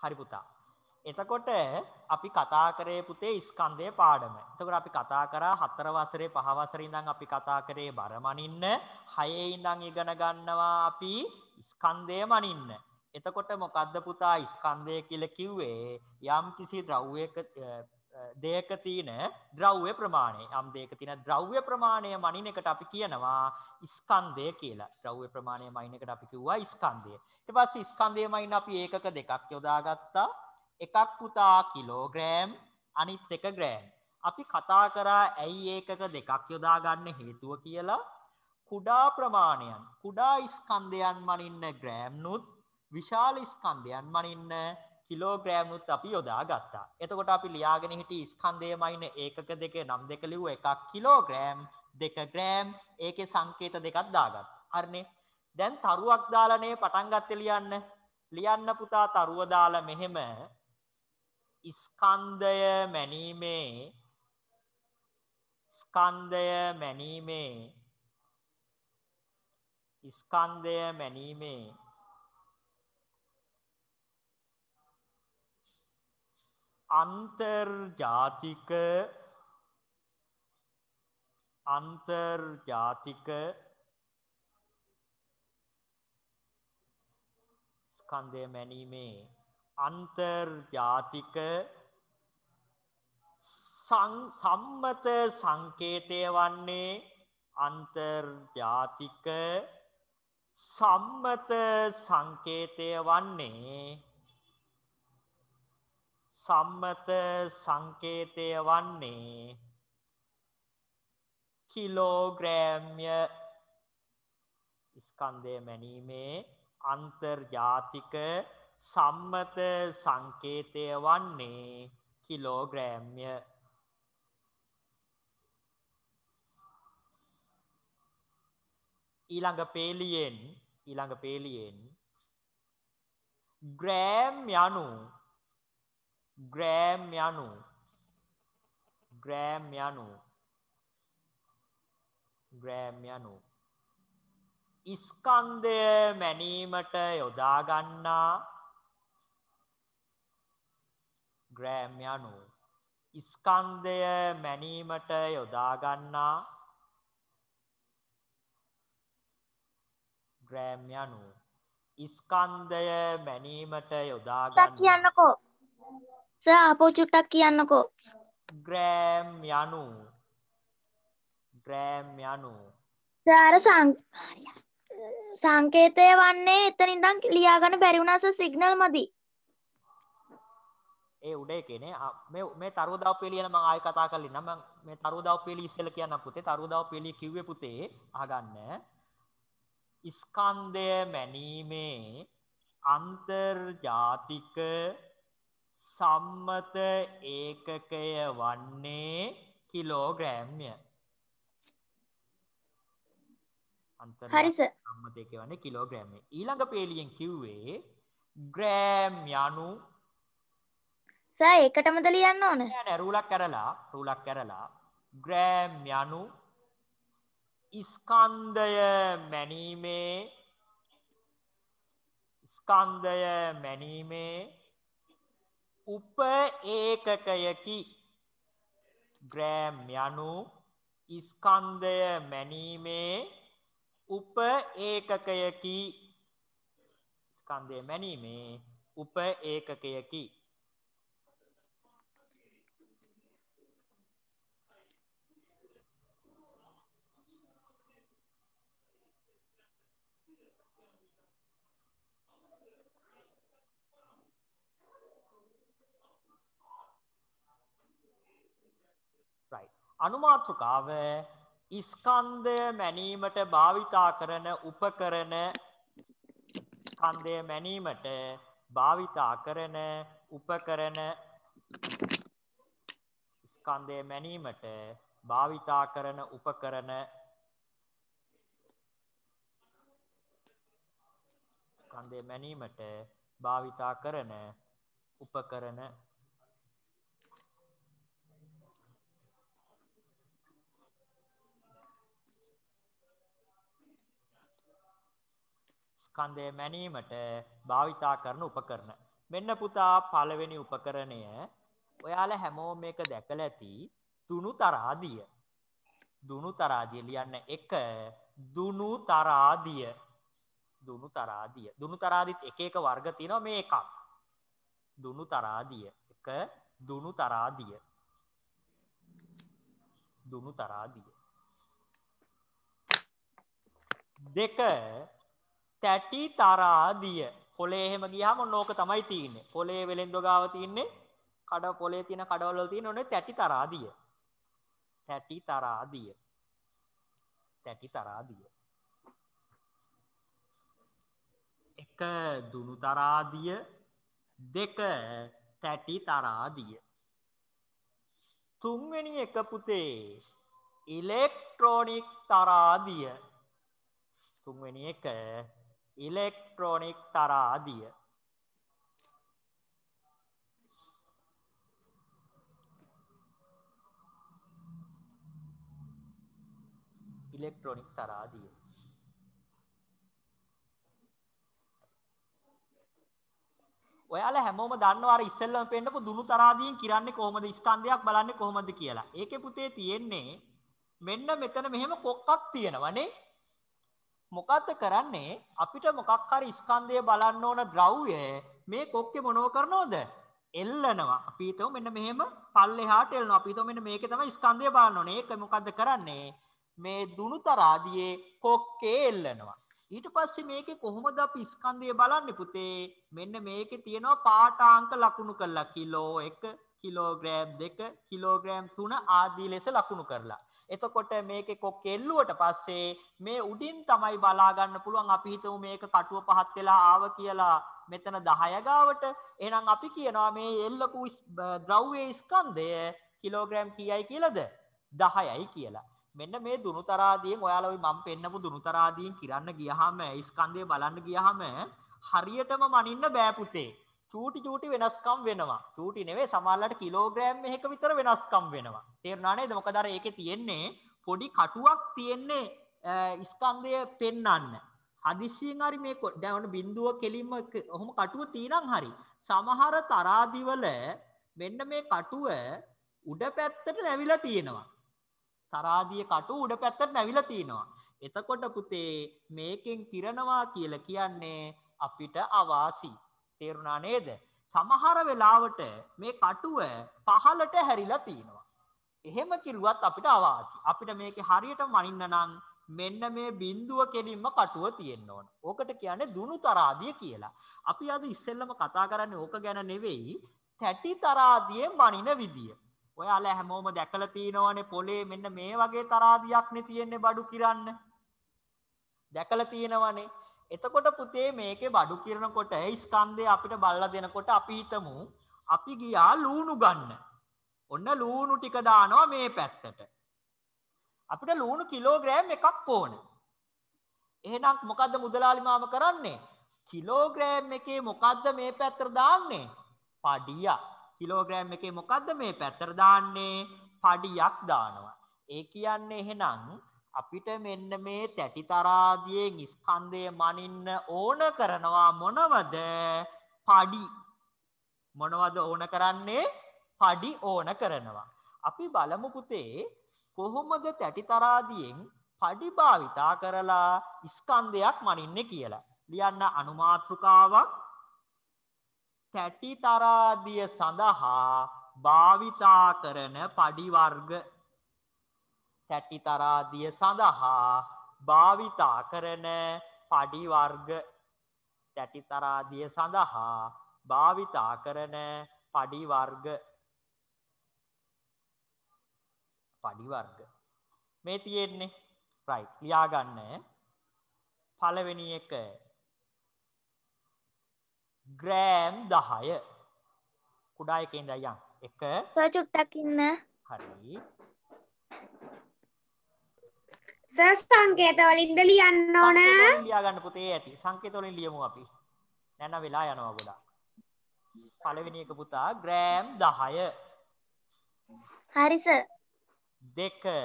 හරි පුතා. එතකොට අපි කතා කරේ පුතේ ස්කන්ධයේ පාඩම. එතකොට අපි කතා කරා 4 වසරේ 5 වසරේ ඉඳන් අපි කතා කරේ බර මනින්න, 6 ඉඳන් ඉගෙන ගන්නවා අපි ස්කන්ධය මනින්න. එතකොට මොකද්ද පුතා ස්කන්ධය කියලා කිව්වේ? යම් කිසි ද්‍රව්‍යයක දෙයක තියෙන ද්‍රව්‍ය ප්‍රමාණය. යම් දෙයක තියෙන ද්‍රව්‍ය ප්‍රමාණය මනින එකට අපි කියනවා ස්කන්ධය කියලා. ද්‍රව්‍ය ප්‍රමාණය මනින එකට අපි කිව්වා ස්කන්ධය. ඊට පස්සේ ස්කන්ධය මනින අපි ඒකක දෙකක් යොදාගත්තා. එකක් පුතා කිලෝග්‍රෑම්, අනිත් එක ග්‍රෑම්. අපි කතා කරා ඇයි ඒකක දෙකක් යොදා ගන්න හේතුව කියලා. කුඩා ප්‍රමාණයන්, කුඩා ස්කන්ධයන් මනින්න ග්‍රෑම්නුත්, විශාල ස්කන්ධයන් මනින්න කිලෝග්‍රෑම්නුත් අපි යොදා ගත්තා. එතකොට අපි ලියාගෙන හිටි ස්කන්ධය මනින ඒකක දෙකේ නම් දෙක ලිව්ව එකක් කිලෝග්‍රෑම්, දෙක ග්‍රෑම්. ඒකේ සංකේත දෙකක් දාගත්තා. හරිනේ. දැන් තරුවක් දාලානේ පටන් ගත්තේ ලියන්න. ලියන්න පුතා තරුව දාලා මෙහෙම ස්කන්ධය මැනීමේ අන්තර්ජාතික සම්මත සංකේතය වන්නේ කිලෝග්‍රෑම්ය. ස්කන්ධය මැනීමේ අන්තර්ජාතික සම්මත සංකේතය වන්නේ කිලෝග්‍රෑම්ය. ඊළඟ පේලියෙන් ග්‍රෑම් යනු ස්කන්ධය මැනීමට යොදා ගන්නා කියන්නකෝ. සර් ආපහු චුට්ටක් කියන්නකෝ. ග්‍රෑම් යනු සර් සංකේතය වන්නේ එතන ඉඳන් ලියා ගන්න බැරි වුණා සර් සිග්නල් මදි. ඒ උඩ එකනේ මේ තරුව දාව පෙළිය නම් මම ආයෙ කතා කරලා ඉන්නම්. මම මේ තරුව දාව පෙළිය ඉස්සෙල්ලා කියන්නම් පුතේ. තරුව දාව පෙළිය කිව්වේ පුතේ අහගන්න. ස්කන්ධය මැනීමේ අන්තර්ජාතික සම්මත ඒකකය වන්නේ කිලෝග්‍රෑම්ය. හරි සර්. සම්මත ඒකකය වන්නේ කිලෝග්‍රෑම්ය. ඊළඟ පෙළියෙන් කිව්වේ ග්‍රෑම් යනු සර් ඒකටමද ලියන්න ඕන? නෑ රූලක් කරලා ග්‍රෑම් යනු ස්කන්ධය මැනීමේ උප ඒකකයකි. ග්‍රෑම් යනු ස්කන්ධය මැනීමේ උප ඒකකයකි. අනුමාතෘකාව ස්කන්ධය මැනීමට භාවිතා කරන උපකරණ ස්කන්ධය මැනීමට භාවිතා කරන උපකරණ. මෙන්න පුතා පළවෙනි උපකරණය ඔයාලා හැමෝම මේක දැකලා ඇති දුනු තරාදිය. දුනු තරාදිය ලියන්න 1 දුනු තරාදිය. දුනු තරාදිය. දුනු තරාදිත් එක එක වර්ග තියෙනවා මේ එකක්. දුනු තරාදිය. 1 දුනු තරාදිය. දුනු තරාදිය. 2 තැටි තරාදිය. පොලේ එහෙම ගියාම ඔන්න ඕක තමයි තියෙන්නේ. පොලේ වෙලෙන්දෝ ගාව තියෙන්නේ පොලේ තියෙන කඩවල වල තියෙන ඔන්නේ තැටි තරාදිය. තැටි තරාදිය. තැටි තරාදිය. 1 දුනු තරාදිය 2 තැටි තරාදිය. තුන්වෙනි එක පුතේ ඉලෙක්ට්‍රොනික තරාදිය. තුන්වෙනි එක ඉලෙක්ට්‍රොනික තරාදිය. ඉලෙක්ට්‍රොනික තරාදිය. ඔයාලා හැමෝම දන්නවා අර ඉස්සෙල්ලම පෙන්නපු දුනු තරාදියෙන් කිරන්නේ කොහොමද ස්කන්ධයක් බලන්නේ කොහොමද කියලා. ඒකේ පුතේ තියෙන්නේ මෙන්න මෙතන මෙහෙම කොක්කක් තියෙනවනේ. මොකද්ද කරන්නේ? අපිට මොකක් හරි ස්කන්ධය බලන්න ඕන ද්‍රව්‍ය මේ කොක්කේ මොනව කරනවද? එල්ලනවා. අපි හිතමු මෙන්න මෙහෙම පල්ලෙහාට එල්ලනවා. අපි හිතමු මෙන්න මේකේ තමයි ස්කන්ධය බලන්න ඕනේ. ඒක මොකද්ද කරන්නේ? මේ දුනු තරාදියේ කොක්කේ එල්ලනවා. ඊට පස්සේ මේකේ කොහොමද අපි ස්කන්ධය බලන්නේ පුතේ? මෙන්න මේකේ තියෙනවා පාඨාංක ලකුණු කරලා කිලෝ 1 කිලෝග්‍රෑම් 2 කිලෝග්‍රෑම් 3 ආදී ලෙස ලකුණු කරලා. එතකොට මේකේ කොක් එල්ලුවට පස්සේ මේ උඩින් තමයි බලා ගන්න පුළුවන්. අපි හිතමු මේක කටුව පහත් වෙලා ආව කියලා මෙතන 10 ගාවට. එහෙනම් අපි කියනවා මේ එල්ලපු ද්‍රව්‍යයේ ස්කන්ධය කිලෝග්‍රෑම් කීයයි කියලාද? 10යි කියලා. මෙන්න මේ දුනුතරාදියෙන් ඔයාලා ওই මම පෙන්නපු දුනුතරාදියෙන් කිරන්න ගියාම ස්කන්ධය බලන්න ගියාම හරියටම මනින්න බෑ පුතේ. චූටි වෙනස්කම් වෙනවා. චූටි නෙවෙයි සමහරවිට කිලෝග්‍රෑම් එකක විතර වෙනස්කම් වෙනවා. තේරුණා නේද? මොකද අර ඒකේ තියෙන්නේ පොඩි කටුවක් තියෙන්නේ ස්කන්ධය පෙන්වන්න. හදිස්සියෙන් හරි මේ දැන් ඔන්න බිඳුව කෙලින්ම ඔහොම කටුව තියෙනම් හරි. සමහර තරාදිවල මෙන්න මේ කටුව උඩ පැත්තට නැවිලා තියෙනවා. තරාදිය කටුව උඩ පැත්තට නැවිලා තියෙනවා. එතකොට පුතේ මේකෙන් කිරනවා කියලා කියන්නේ අපිට අවාසි. තේරුණා නේද? සමහර වෙලාවට මේ කටුව පහළට හැරිලා තියෙනවා. එහෙම කිරුවත් අපිට අවාසි. අපිට මේකේ හරියට මනින්න නම් මෙන්න මේ බිඳුව කෙලින්ම කටුව තියෙන්න ඕන. ඕකට කියන්නේ දුනු තරාදිය කියලා. අපි අද ඉස්සෙල්ලම කතා කරන්නේ ඕක ගැන නෙවෙයි, තැටි තරාදියේ මනින විදිය. ඔයාලා හැමෝම දැකලා තියෙනවනේ පොලේ මෙන්න මේ වගේ තරාදියක්නේ තියෙන්නේ බඩු කිරන්න. දැකලා තියෙනවනේ. එතකොට පුතේ මේකේ බඩු කිරනකොට ස්කන්ධය අපිට බලලා දෙනකොට අපි හිතමු අපි ගියා ලූණු ගන්න. ඔන්න ලූණු ටික දානවා මේ පැත්තට. අපිට ලූණු කිලෝග්‍රෑම් එකක් ඕන. එහෙනම් මොකද්ද මුදලාලි මාම කරන්නේ? කිලෝග්‍රෑම් එකේ මොකද්ද මේ පැත්තට දාන්නේ? පඩියක්. කිලෝග්‍රෑම් එකේ මොකද්ද මේ පැත්තට දාන්නේ? පඩියක් දානවා. ඒ කියන්නේ එහෙනම් අපිට මෙන්න මේ තැටි තරාදියෙන් ස්කන්ධය මනින්න ඕන කරනවා මොනවද? පඩි. මොනවද ඕන කරන්නේ? පඩි ඕන කරනවා. අපි බලමු පුතේ කොහොමද තැටි තරාදියෙන් පඩි භාවිතා කරලා ස්කන්ධයක් මනින්නේ කියලා. ලියන්න අනුමාත්‍රිකාවක් තැටි තරාදිය සඳහා භාවිතා කරන පඩි වර්ග. තැටි තරාදිය සඳහා භාවිතා කරන පඩි වර්ග. තැටි තරාදිය සඳහා භාවිතා කරන පඩි වර්ග. පඩි වර්ග මේ තියෙන්නේ right ලියා ගන්න. පළවෙනි එක ග්‍රෑම් 10 කුඩා එකේ ඉඳන් යන් 1 සර් චුට්ටක් ඉන්න. හරි සර් සංකේත වලින්ද ලියන්න ඕන. සංකේත වලින් ලියා ගන්න පුතේ ඇති. සංකේත වලින් ලියමු අපි. නැත්නම් වෙලා යනවා ගොඩක්. පළවෙනි එක පුතා ග්‍රෑම් 10. හරි සර්. 2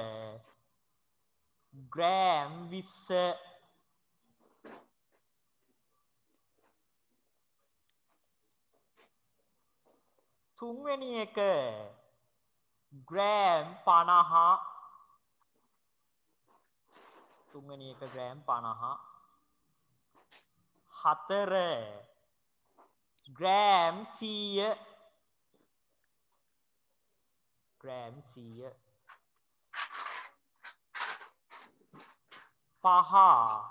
ග්‍රෑම් 20. 3 තුන්වෙනි එක ග්‍රෑම් 50. තුන්වෙනි එක gram 50. 4 gram 100. Gram 100. 5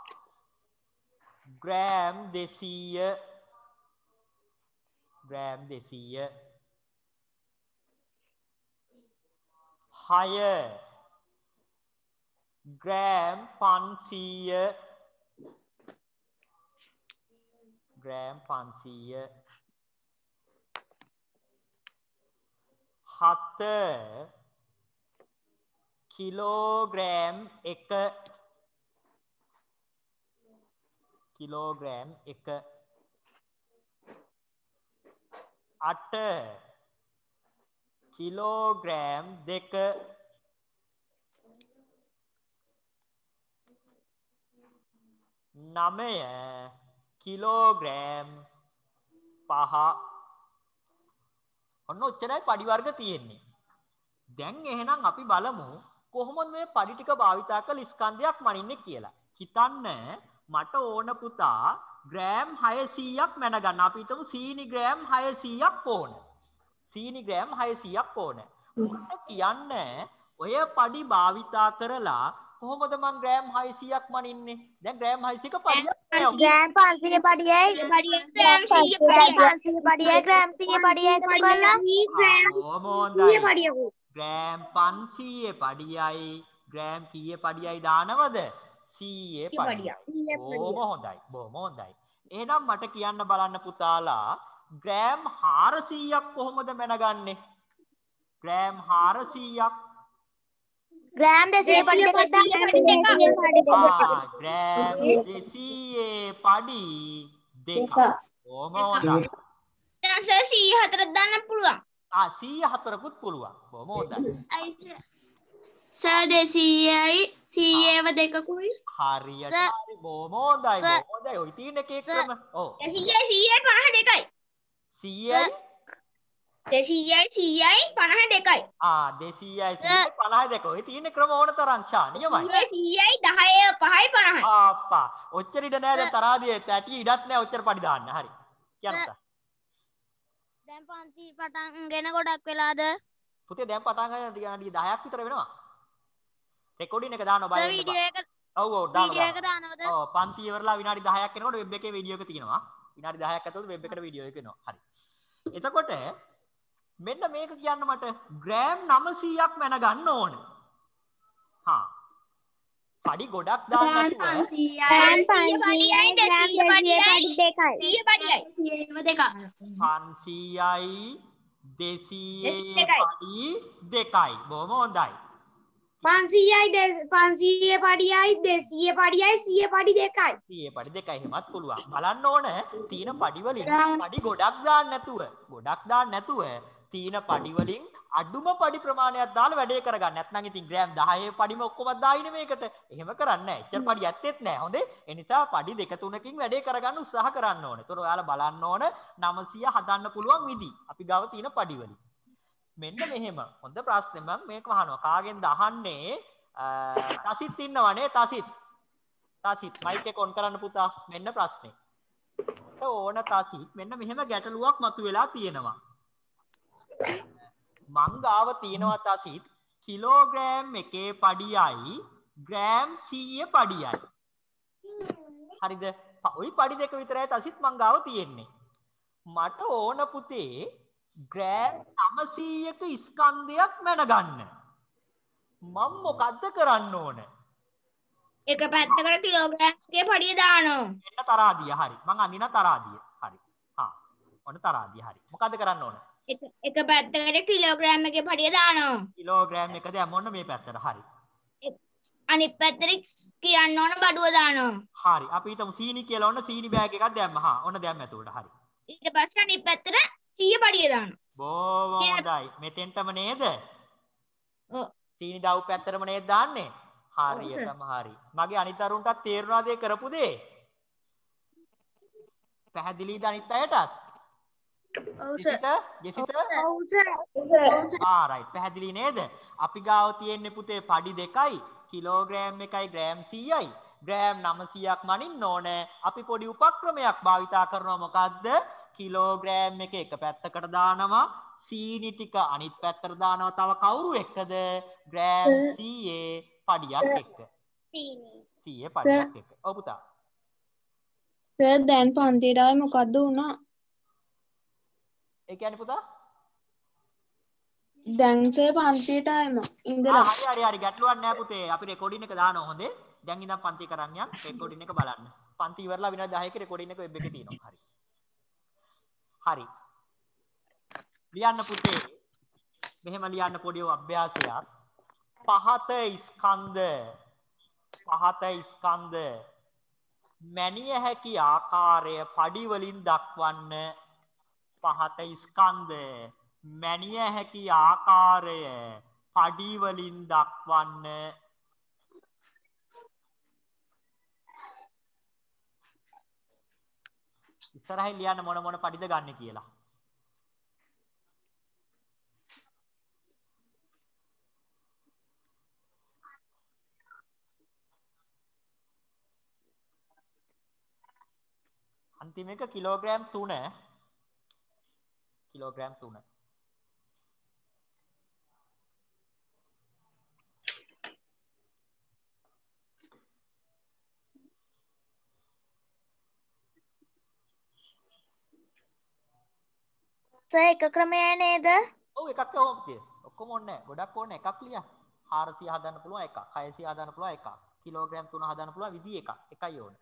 gram 200. Gram 200. 6 gram 500. Gram 500. 7 kilogram 1. Kilogram 1. 8 kilogram 2. 9 kilogram 5. ඔන්න ඔච්චරයි පඩි වර්ග තියෙන්නේ. දැන් එහෙනම් අපි බලමු කොහොමද මේ පඩි ටික භාවිතා කරලා ස්කන්ධයක් මනින්නේ කියලා. හිතන්න මට ඕන පුතා ග්‍රෑම් 600ක් මැන ගන්න. අපි හිතමු සීනි ග්‍රෑම් 600ක් ඕන. සීනි ග්‍රෑම් 600ක් ඕන. මට කියන්න ඔය පඩි භාවිතා කරලා කොහොමද මං ග්‍රෑම් 600ක් මනින්නේ? දැන් ග්‍රෑම් 600ක පඩියක් නෑ. ග්‍රෑම් 500 පඩියයි ග්‍රෑම් 500 පඩියයි ග්‍රෑම් 100 පඩියයි එකතු කරලා ග්‍රෑම් 500 පඩියයි ග්‍රෑම් කීයේ පඩියයි දානවද? 100 පඩියයි. බොහොම හොඳයි. බොහොම හොඳයි. එහෙනම් මට කියන්න බලන්න පුතාලා ග්‍රෑම් 400ක් කොහොමද මැනගන්නේ? ග්‍රෑම් 400ක් ග්‍රෑම් 200 පඩි දෙකක් ග්‍රෑම් 200 පඩි දෙකක්. බොහොම හොඳයි. දැන් සර් 104ක් දාන්න පුළුවන්. 104කුත් පුළුවන්. බොහොම හොඳයි. සර් 200යි 100ව දෙකකුයි. හරියට හරි. බොහොම හොඳයි. බොහොම හොඳයි. ඔය තියෙන එකේ ක්‍රම. ඔව්. 100යි 52යි. 100යි 200යි 52යි. 200යි 152. ඔය තියෙන ක්‍රම ඕන තරම් ෂා නියමයි. 100යි 10යි 5යි 50යි. ආප්පා. ඔච්චර ඉඩ නෑ දැන් තරාදියේ ඇටි ඉඩක් නෑ ඔච්චර පඩි දාන්න. හරි. කියන්න පුතා. දැන් පන්ති පටන්ගෙන ගොඩක් වෙලාද? පුතේ දැන් පටන් ගන්න ටික 10ක් විතර වෙනවා. රෙකෝඩින් එක දානවා බය වෙන්න එපා. වීඩියෝ එක ඔව් ඔව් දානවා. වීඩියෝ එක දානවද? ඔව් පන්ති ඉවරලා විනාඩි 10ක් එනකොට වෙබ් එකේ වීඩියෝ එක තියෙනවා. විනාඩි 10ක් ඇතුළත වෙබ් එකට වීඩියෝ එක එනවා. හරි. එතකොට මෙන්න මේක කියන්න මට ග්‍රෑම් 900ක් මැන ගන්න ඕන. හා. පඩි ගොඩක් දාන්න නැතුව ග්‍රෑම් 500යි ග්‍රෑම් 200 පඩි දෙකයි. 100 පඩියයි. 100ව දෙකක්. 500යි 200 පඩි දෙකයි. බොහොම හොඳයි. 500යි 500 පඩියයි 200 පඩියයි 100 පඩි දෙකයි. 100 පඩි දෙකයි එහෙමත් පුළුවන්. බලන්න ඕන තීන පඩි වලින් පඩි ගොඩක් දාන්න නැතුව තීන පඩි වලින් අඩුම පඩි ප්‍රමාණයක් දාලා වැඩේ කරගන්න. නැත්නම් ඉතින් ග්‍රෑම් 10 පඩිම ඔක්කොම දායිනේ මේකට. එහෙම කරන්නේ නැහැ. එච්චර පඩි ඇත්තෙත් නැහැ. හොඳේ. ඒ නිසා පඩි දෙක තුනකින් වැඩේ කරගන්න උත්සාහ කරන්න ඕනේ. ඒතකොට ඔයාලා බලන්න ඕන 900 හදන්න පුළුවන් විදි. අපි ගාව තියෙන පඩි වලින්. මෙන්න මෙහෙම. හොඳ ප්‍රශ්නේ මම මේක අහනවා. කාගෙන්ද අහන්නේ? තසිත් ඉන්නවනේ තසිත්. තසිත් මයික් එක ඔන් කරන්න පුතා. මෙන්න ප්‍රශ්නේ. ඕන තසිත් මෙන්න මෙහෙම ගැටලුවක් මතුවලා තියෙනවා. මං ගාව තියෙනවා තසිත් කිලෝග්‍රෑම් එකේ පඩියයි ග්‍රෑම් 100 පඩියයි. හරිද? ওই පඩි දෙක විතරයි තසිත් මං ගාව තියෙන්නේ. මට ඕන පුතේ ග්‍රෑම් 900ක ස්කන්ධයක් මැන ගන්න. මම මොකද්ද කරන්න ඕන? එක පැත්තකට කිලෝග්‍රෑම් එකේ පඩිය දානවා. එන්න තරාදිය හරි. මං අඳින තරාදිය. හරි. ඔන්න තරාදිය හරි. මොකද්ද කරන්න ඕන? එක පැත්තකට කිලෝග්‍රෑම් එකේ පඩිය දානවා. කිලෝග්‍රෑම් එක දැම්ම ඔන්න මේ පැත්තට. හරි. අනිත් පැත්තට කියන්න ඕන බඩුව දානවා. හරි. අපි හිතමු සීනි කියලා ඔන්න සීනි බෑග් එකක් දැම්මා. ඔන්න දැම්ම ඇතුළට. හරි. ඊට පස්සේ අනිත් පැත්තට 100 පඩිය දානවා. බොහොම හොඳයි. මෙතෙන්ටම නේද? ඔව්. සීනි දාපු පැත්තටම නේද දාන්නේ? හරියටම හරි. මගේ අනිත් අරුන්ටත් තේරුණාද ඒ කරපු දේ? පැහැදිලිද අනිත් අයටත්? ජෙසිත ඔව් right පැහැදිලි නේද? අපි ගාව තියෙන්නේ පුතේ පඩි දෙකයි කිලෝග්‍රෑම් 1යි ග්‍රෑම් 100යි ග්‍රෑම් 900ක් මනින්න ඕනේ. අපි පොඩි උපක්‍රමයක් භාවිතා කරනවා මොකද්ද? කිලෝග්‍රෑම් එක පැත්තකට දානවා සීනි ටික අනිත් පැත්තට දානවා තව කවුරු එක්කද? ග්‍රෑම් 100 පඩියක් එක්ක. සීනි 100 පඩියක් එක්ක. ඔව් පුතා. සර් දැන් පන්තියට ආවේ මොකද්ද වුණා? ඒ කියන්නේ පුතා දැන් සර් පන්තියට ආවෙම ඉඳලා. හරි ගැටලුවක් නෑ පුතේ. අපි රෙකෝඩින් එක දානවා හොඳේ. දැන් ඉඳන් පන්ති කරන් යන් රෙකෝඩින් එක බලන්න. පන්ති ඉවරලා විනාඩි 10ක රෙකෝඩින් එක වෙබ් එකේ තියෙනවා. හරි. ලියන්න පුතේ. මෙහෙම ලියන්න පොඩි අභ්‍යාසයක්. පහත ස්කන්ධ මැනිය හැකි ආකාරය පඩි වලින් දක්වන්න. පහත ස්කන්ධ මැනිය හැකි ආකාරය පඩි වලින් දක්වන්න. ඉස්සරහින් ලියන්න මොන පඩිද ගන්න කියලා. අන්තිම එක කිලෝග්‍රෑම් 3. කිලෝග්‍රෑම් 3. සර් එක ක්‍රමයයි නේද? ඔව් එකක් ඕම් තියෙන. ඔක්කොම ඕනේ නැහැ. ගොඩක් ඕනේ එකක් ලියන්න. 400 හදන්න පුළුවන් එකක්. 600 හදන්න පුළුවන් එකක්. කිලෝග්‍රෑම් 3 හදන්න පුළුවන් විදි එකක්. එකයි ඕනේ.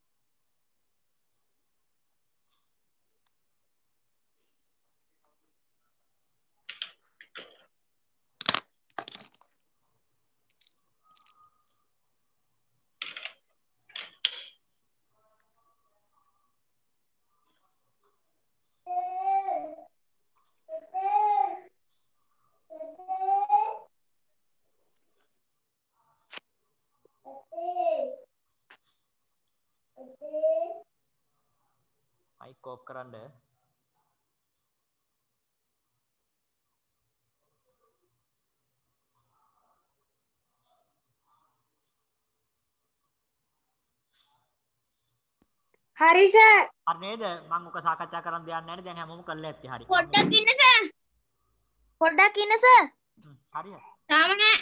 mic off කරන්න. හරි සර්. හරි නේද? මම ඔක සාකච්ඡා කරන්න දෙයක් නැහැ නේ. දැන් හැමෝම කළා ඇත්තේ. හරි. පොඩ්ඩක් ඉන්න සර්. හරි. තාම නෑ.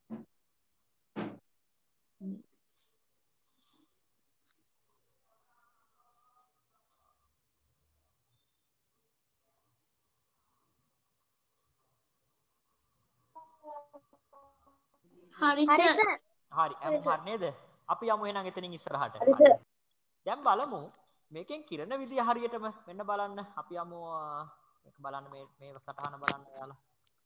හරි සර්. හරි නේද? අපි යමු එහෙනම් එතනින් ඉස්සරහට. දැන් බලමු මේකෙන් කිරණ විදිය හරියටම මෙන්න බලන්න. අපි යමු මේක බලන්න මේ සටහන බලන්න ඔයාලා.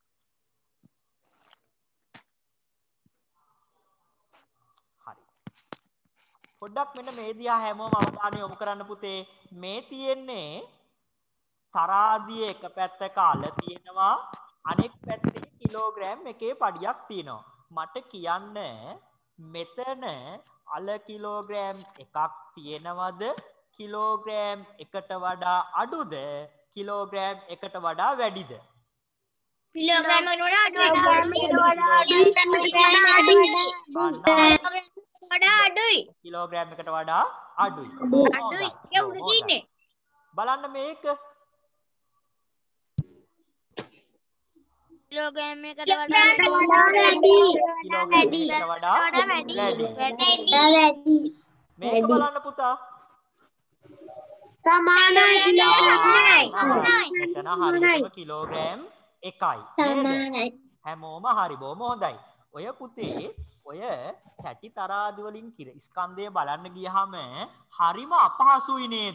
හරි. පොඩ්ඩක් මෙන්න මේ දිහා හැමෝම අවධානය යොමු කරන්න පුතේ. මේ තියෙන්නේ තරාදිය එක පැත්තක අල තියෙනවා. අනෙක් පැත්තේ කිලෝග්‍රෑම් එකේ පඩියක් තියෙනවා. මට කියන්න මෙතන අල කිලෝග්‍රෑම් එකක් තියෙනවද? කිලෝග්‍රෑම් එකට වඩා අඩුද? කිලෝග්‍රෑම් එකට වඩා වැඩිද? කිලෝග්‍රෑම් එකට වඩා අඩුයි. කිලෝග්‍රෑම් එකට වඩා අඩුයි. බලන්න මේක කිලෝග්‍රෑම් එකට වඩා වැඩි. මේක බලන්න පුතා. සමානයි කිලෝග්‍රෑම්. මෙතන හරියටම කිලෝග්‍රෑම් 1යි. හැමෝම හරි බොහොම හොඳයි. ඔය පුතේ ඔය කැටි තරාදු වලින් ස්කන්ධය බලන්න ගියහම හරිම අපහසුයි නේද?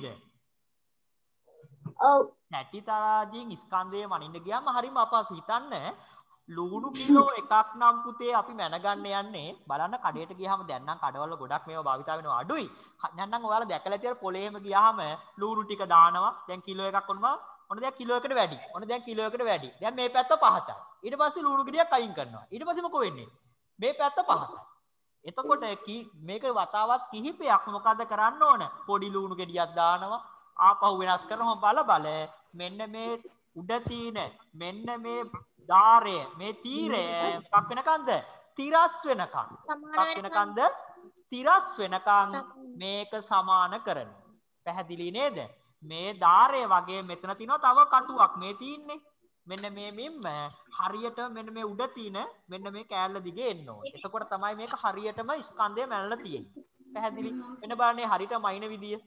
ඔව්. කැටි තරාදියෙන් ස්කන්ධය මනින්න ගියාම හරිම අපහසු. හිතන්න ලුණු කිලෝ එකක් නම් පුතේ අපි මැනගන්න යන්නේ බලන්න කඩේට ගියාම දැන් නම් කඩවල ගොඩක් මේවා භාවිතා වෙනවා අඩුයි. නැත්නම් ඔයාලා දැකලා ඇති අර පොලේම ගියාම ලුණු ටික දානවා. දැන් කිලෝ එකක් වුණා. ඔන්න දැන් කිලෝ එකකට වැඩි. ඔන්න දැන් කිලෝ එකකට වැඩි. දැන් මේ පැත්ත පහතයි. ඊට පස්සේ ලුණු ගෙඩියක් අයින් කරනවා. ඊට පස්සේ මොකෝ වෙන්නේ? මේ පැත්ත පහතයි. එතකොට මේක වතාවත් කිහිපයක් මොකද කරන්න ඕන? පොඩි ලුණු ගෙඩියක් දානවා. ආපහු වෙනස් කරනවා බල මෙන්න මේ උඩ තියෙන මෙන්න මේ ධාරය මේ තීරය මොකක් වෙනකන්ද තිරස් වෙනකන් මොකක් වෙනකන්ද තිරස් වෙනකන් මේක සමාන කරන පැහැදිලි නේද මේ ධාරය වගේ මෙතන තියෙනවා තව කටුවක් මේ තියෙන්නේ මෙන්න මේ මෙම්ම හරියට මෙන්න මේ උඩ තියෙන මෙන්න මේ කෑල්ල දිගේ එන්න ඕනේ එතකොට තමයි මේක හරියටම ස්කන්ධය මැනලා තියෙන්නේ පැහැදිලි වෙන බලන්නේ හරියට මයින් විදිය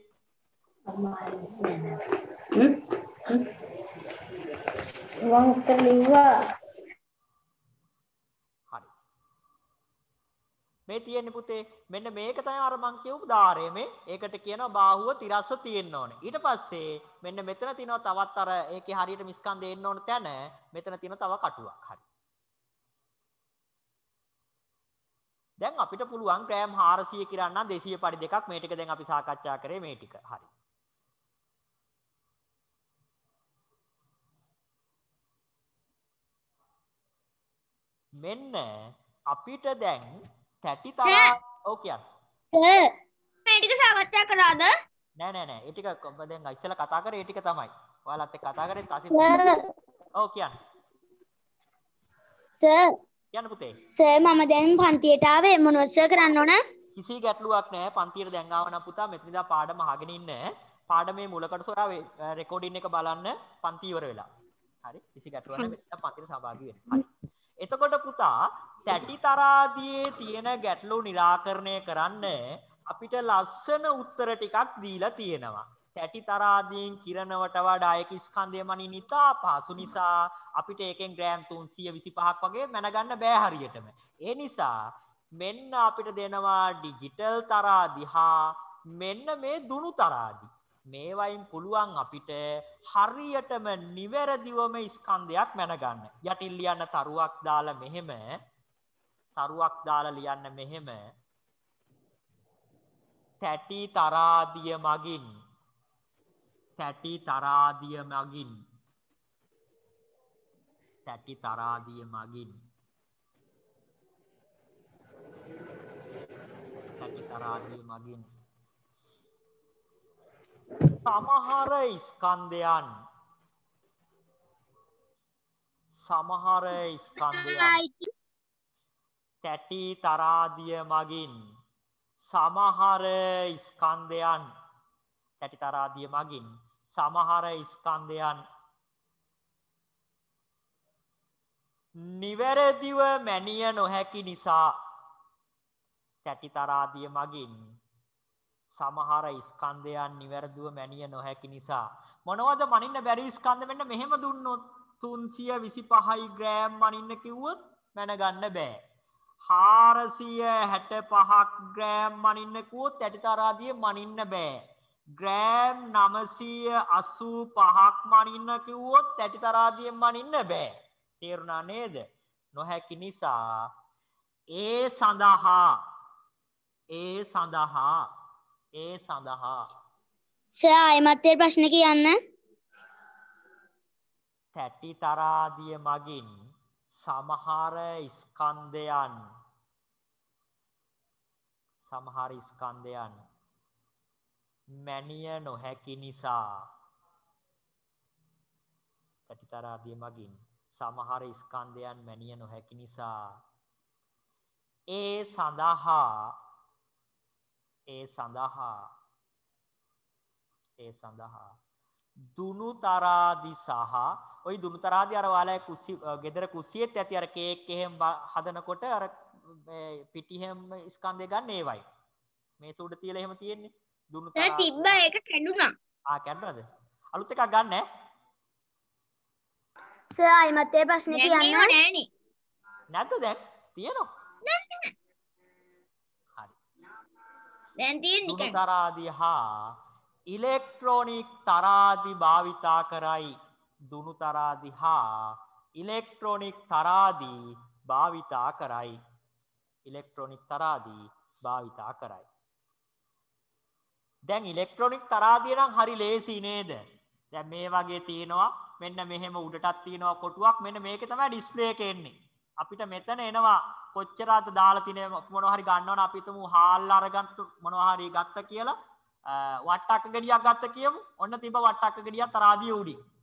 වංකර ලිව්වා හරි මේ තියෙන්නේ පුතේ මෙන්න මේක තමයි අර මං කියපු ධාරය මේ ඒකට කියනවා බාහුව තිරස්ස තියෙන්න ඕනේ ඊට පස්සේ මෙන්න මෙතන තියෙනවා තවත් අර ඒකේ හරියට මිස්කන්ධ එන්න ඕන තැන මෙතන තියෙන තව කටුවක් හරි දැන් අපිට පුළුවන් ග්‍රෑම් 400 කියලා නම් 200 පඩි දෙකක් මේ ටික දැන් අපි සාකච්ඡා කරේ මේ ටික හරි මෙන්න අපිට දැන් තැටි තරා ඔව් කියන්න සර් මේ ටික සාකච්ඡා කරාද නෑ ඒ ටික දැන් ඉස්සෙල්ලා කතා කරේ ඒ ටික තමයි ඔයාලත් එක්ක කතා කරේ ඊපස්සේ ඔව් කියන්න සර් කියන්න පුතේ සර් මම දැන් පන්තියට ආවේ මොනවද සර් කරන්න ඕන කිසි ගැටලුවක් නෑ පන්තියට දැන් ආව නම් පුතා මෙතන ඉඳලා පාඩම අහගෙන ඉන්න පාඩමේ මුලකට සොරා රෙකෝඩින් එක බලන්න පන්ති ඉවර වෙලා හරි කිසි ගැටලුවක් නෑ මෙතන පන්තියට සහභාගී වෙන්න හරි එතකොට පුතා තැටි තරාදියේ තියෙන ගැටලු निराකරණය කරන්න අපිට ලස්සන උත්තර ටිකක් දීලා තියෙනවා. තැටි තරාදියෙන් කිරණවට වඩා ඒක ස්කන්ධය මනින් ඉතා පහසු නිසා අපිට ඒකෙන් ග්‍රෑම් 325ක් වගේ මැනගන්න බෑ හරියටම. ඒ නිසා මෙන්න අපිට දෙනවා ඩිජිටල් තරාදි හා මෙන්න මේ දුනු තරාදි. මේවයින් පුළුවන් අපිට හරියටම නිවැරදිවම ස්කන්ධයක් මැනගන්න. යටින් ලියන්න තරුවක් දාලා මෙහෙම තරුවක් දාලා ලියන්න මෙහෙම තැටි තරාදිය මගින් තැටි තරාදිය මගින් තැටි තරාදිය මගින් තැටි තරාදිය මගින් සමහර ස්කන්ධයන් තැටි තරාදිය මගින් සමහර ස්කන්ධයන් තැටි තරාදිය මගින් සමහර ස්කන්ධයන් නිවැරදිව මැනිය නොහැකි නිසා තැටි තරාදිය මගින් සමහර ස්කන්ධයන් නිවැරදිව මැනිය නොහැකි නිසා මොනවද මනින්න බැරි ස්කන්ධ මෙන්න මෙහෙම දුන්නොත් 325යි ග්‍රෑම් මනින්න කිව්වොත් මැනගන්න බෑ 465ක් ග්‍රෑම් මනින්න කිව්වොත් තැටි තරාදිය මනින්න බෑ ග්‍රෑම් 985ක් මනින්න කිව්වොත් තැටි තරාදියෙන් මනින්න බෑ තේරුණා නේද නොහැකි නිසා ඒ සඳහා සර් ආයෙමත් ඒ ප්‍රශ්න කියන්න තැටි තරාදිය මගින් සමහර ස්කන්ධයන් මැනිය නොහැකි නිසා තැටි තරාදිය මගින් සමහර ස්කන්ධයන් මැනිය නොහැකි නිසා ඒ සඳහා දුනු තරාදි සහ ওই දුනු තරාදි අර ඔයාලා කුස්සිය ගෙදර කුස්සියෙත් ඇති අර කේක් එහෙම හදනකොට අර පිටිහෙම ස්කන්ධය ගන්න ඒවයි මේ සුඩ තියලා එහෙම තියෙන්නේ දුනු තරාදි තිබ්බා ඒක කැඩුනා කැඩුනද අලුත් එකක් ගන්න ඈ සර් ආයෙමත් ඒ ප්‍රශ්න කියන්න නැද්ද දැන් තියෙනවා හරි දැන් තියෙන්නේ දුනු තරාදි හා ඉලෙක්ට්‍රොනික තරාදි භාවිතා කරයි දුනු තරාදි හා ඉලෙක්ට්‍රොනික තරාදි භාවිතා කරයි දැන් ඉලෙක්ට්‍රොනික තරාදිය නම් හරි ලේසි නේද දැන් මේ වගේ තියෙනවා මෙන්න මෙහෙම උඩටත් තියෙනවා කොටුවක් මෙන්න මේකේ තමයි ඩිස්ප්ලේ එක එන්නේ අපිට මෙතන එනවා කොච්චරද දාලා තියෙන මොනවා හරි ගන්නවනම් අපි තුමු හාල් අරගන්න මොනවා හරි ගත්ත කියලා වට්ටක්ක ගෙඩියක් ගත්ත කියමු ඔන්න තිබ්බ වට්ටක්ක ගෙඩියක් තරාදිය උඩින්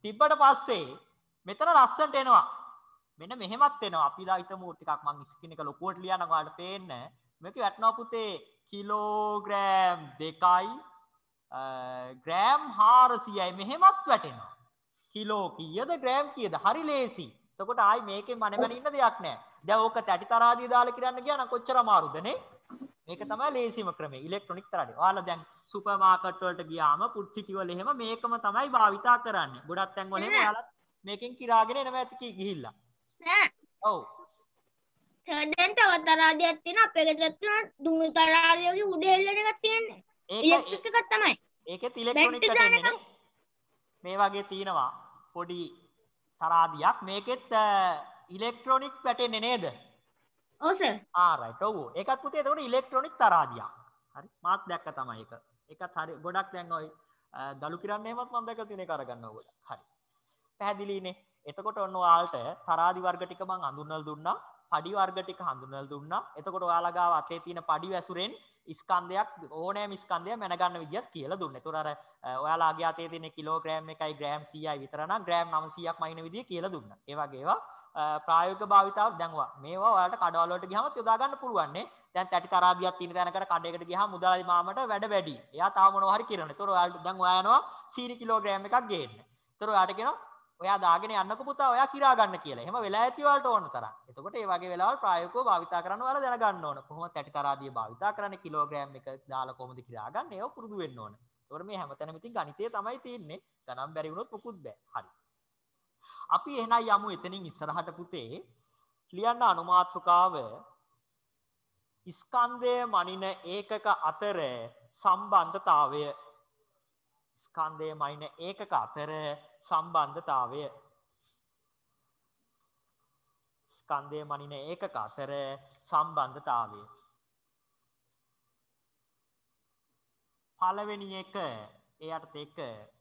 තිබ්බට පස්සේ මෙතන ලස්සනට එනවා. මෙන්න මෙහෙමත් එනවා. අපි දා හිතමු ටිකක් මං ස්ක්‍රීන් එක ලොකුවට ලියනවා ඔයාලට පේන්න. මේක වැටෙනවා පුතේ කිලෝග්‍රෑම් 2යි ග්‍රෑම් 400යි මෙහෙමත් වැටෙනවා. කිලෝ කීයද ග්‍රෑම් කීයද? හරි ලේසි. එතකොට ආයි මේකෙන් මනෙමන ඉන්න දෙයක් නැහැ. දැන් ඕක තැටි තරාදිය දාලා කියන්න ගියා නම් කොච්චර අමාරුද නේ? මේක තමයි ලේසිම ක්‍රමය. ඉලෙක්ට්‍රොනික තරාදිය. ඔයාලා දැන් සුපර් මාකට් වලට ගියාම ෆුඩ් සිටි වල එහෙම මේකම තමයි භාවිතා කරන්නේ. ගොඩක් තැන් වල එහෙම ඔයාලා මේකෙන් කිරාගෙන එනවා ඇති ගිහිල්ලා. නෑ. ඔව්. දැන් තව තරාදියක් තියෙනවා අපේ ගෙදරත් තියෙනවා දුමු තරාදියගේ උඩ හෙල්ලන එකක් තියෙන්නේ. ඉලෙක්ට්‍රික් එකක් තමයි. ඒකෙත් ඉලෙක්ට්‍රොනික වැටෙන්නේ නේ. මේ වගේ තියෙනවා පොඩි තරාදියක්. මේකෙත් ඉලෙක්ට්‍රොනික වැටෙන්නේ නේද? ඔව් සර්. රයිට්. ඔව්. ඒකත් පුතේ එතකොට ඉලෙක්ට්‍රොනික තරාදියක්. හරි. මාත් දැක්ක තමයි ඒක. ඒකත් හරි ගොඩක් දැන් ඔය දලු කිරන්නේ එහෙමත් මම දැක්ක තියෙන එක අරගන්නවා ගොඩක්. හරි. පැහැදිලිනේ. එතකොට ඔන්න ඔයාලට තරාදි වර්ග ටික මම හඳුන්වලා දුන්නා. පඩි වර්ග ටික හඳුන්වලා දුන්නා. එතකොට ඔයාලා ගාව අතේ තියෙන පඩි වැසුරෙන් ස්කන්ධයක් ඕනෑම ස්කන්ධයක් මැනගන්න විදියක් කියලා දුන්නා. ඒතකොට අර ඔයාලාගේ අතේ තියෙන කිලෝග්‍රෑම් එකයි ග්‍රෑම් 100යි විතර නම් ග්‍රෑම් 900ක් මයින විදිය කියලා දුන්නා. ඒ වගේ ඒවා ප්‍රායෝගික භාවිතාව දැන් මේවා ඔයාලට කඩවල වලට ගියාම යොදා ගන්න පුළුවන් නේ. දැන් තැටි තරාදියක් තියෙන තැනකට කඩේකට ගියාම මුදලාලි මාමට වැඩ වැඩි. එයා තාම මොනවා හරි කරනවා. ඒතකොට ඔයාලට දැන් ඔයා යනවා සීනි කිලෝග්‍රෑම් එකක් ගේන්න. ඒතකොට ඔයාට කියනවා ඔයා දාගෙන යන්නකෝ පුතා ඔයා කිරා ගන්න කියලා. එහෙම වෙලා ඇති ඔයාලට ඕන තරම්. එතකොට මේ වගේ වෙලාවල් ප්‍රායෝගිකව භාවිතා කරන්න ඔයාලා දැනගන්න ඕන. කොහොමද තැටි තරාදිය භාවිතා කරන්නේ කිලෝග්‍රෑම් එක දාලා කොහොමද කිරා ගන්න ඒව පුරුදු වෙන්න ඕන. ඒතකොට මේ හැමතැනම ඉතින් ගණිතය තමයි තියෙන්නේ. ගණන් බැරි වුණොත් මොකුත් බෑ. හරි. අපි එහෙනම් යමු එතනින් ඉස්සරහට පුතේ. ලියන්න අනුමාත්‍රකාව ස්කන්ධය මනින ඒකක අතර සම්බන්ධතාවය. ස්කන්ධය මනින ඒකක අතර සම්බන්ධතාවය. ස්කන්ධය මනින ඒකක අතර සම්බන්ධතාවය. පළවෙනි එක එයට එක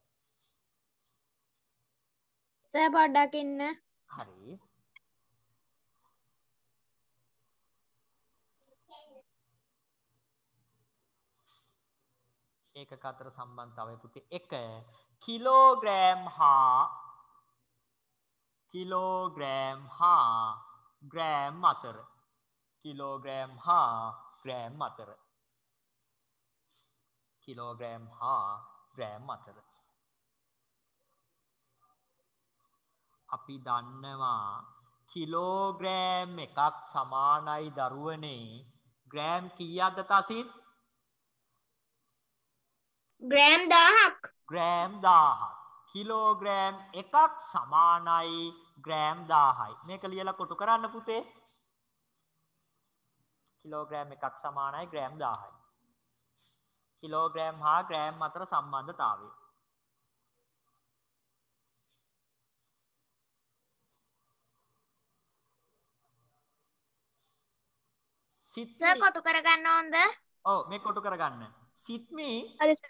සර් පොඩ්ඩක් ඉන්න. හරි. ඒකක අතර සම්බන්ධතාවය පුතේ 1 කිලෝග්‍රෑම් හා ග්‍රෑම් අතර. කිලෝග්‍රෑම් හා ග්‍රෑම් අතර. කිලෝග්‍රෑම් හා ග්‍රෑම් අතර. අපි දන්නවා කිලෝග්‍රෑම් එකක් සමානයි දරුවනේ ග්‍රෑම් කීයක්ද තසින්? ග්‍රෑම් 1000ක්. ග්‍රෑම් 1000ක්. කිලෝග්‍රෑම් එකක් සමානයි ග්‍රෑම් 1000යි. මේක ලියලා කොටු කරන්න පුතේ. කිලෝග්‍රෑම් එකක් සමානයි ග්‍රෑම් 1000යි. කිලෝග්‍රෑම් හා ග්‍රෑම් අතර සම්බන්ධතාවය. සර් කොටු කරගන්න ඕනද? ඔව් මේ කොටු කරගන්න. සිත්මි හරි සර්.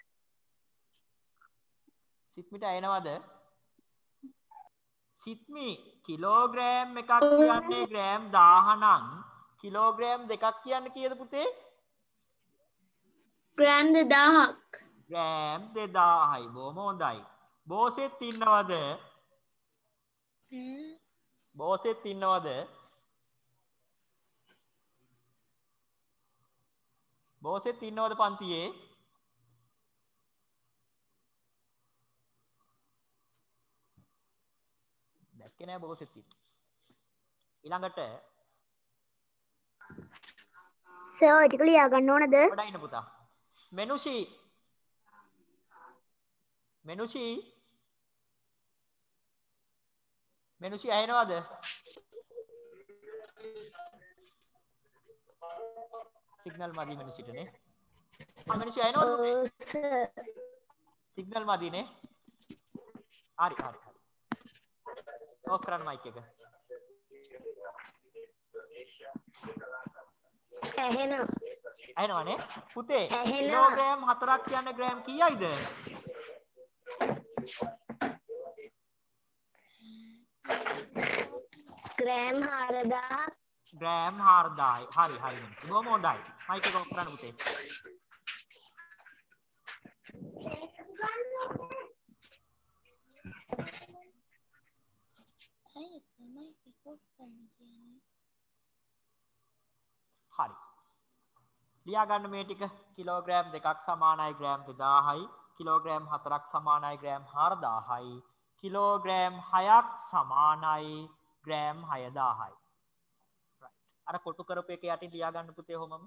සිත්මිට ඇයෙනවද? සිත්මි කිලෝග්‍රෑම් එකක් කියන්නේ ග්‍රෑම් 1000 නම් කිලෝග්‍රෑම් දෙකක් කියන්නේ කීයද පුතේ? ග්‍රෑම් 2000ක්. ග්‍රෑම් 2000යි. බොහොම හොඳයි. බෝසෙත් ඉන්නවද? බෝසෙත් ඉන්නවද? බෝසෙත් ඉන්නවද පන්තියේ? දැක්කේ නෑ බෝසෙත් ඉන්න. ඊළඟට සර් ඔය ටික ලියා ගන්න ඕනද? පොඩ්ඩක් ඉන්න පුතා. මෙනුෂි ඇහෙනවද? සිග්නල් මදි මෙනුෂිට නේ. මෙනුෂි ඇහෙනවද? සිග්නල් මදි නේ. හරි. ඔෆ් කරන්න මයික් එක. ඇහෙනවනේ පුතේ. කිලෝග්‍රෑම් 4ක් කියන්නේ ග්‍රෑම් කීයයිද? ග්‍රෑම් 4000ක්. ග්‍රෑම් 4000යි. හරි. බොහොම හොඳයි. මයික් එක ඔෆ් කරන්න පුතේ. හරි. ලියා ගන්න මේ ටික. කිලෝග්‍රෑම් 2ක් සමානයි ග්‍රෑම් 2000යි. කිලෝග්‍රෑම් 4ක් සමානයි ග්‍රෑම් 4000යි. කිලෝග්‍රෑම් 6ක් සමානයි ග්‍රෑම් 6000යි. අර කොටු කරපු එක යටින් ලියා ගන්න පුතේ ඔහොමම.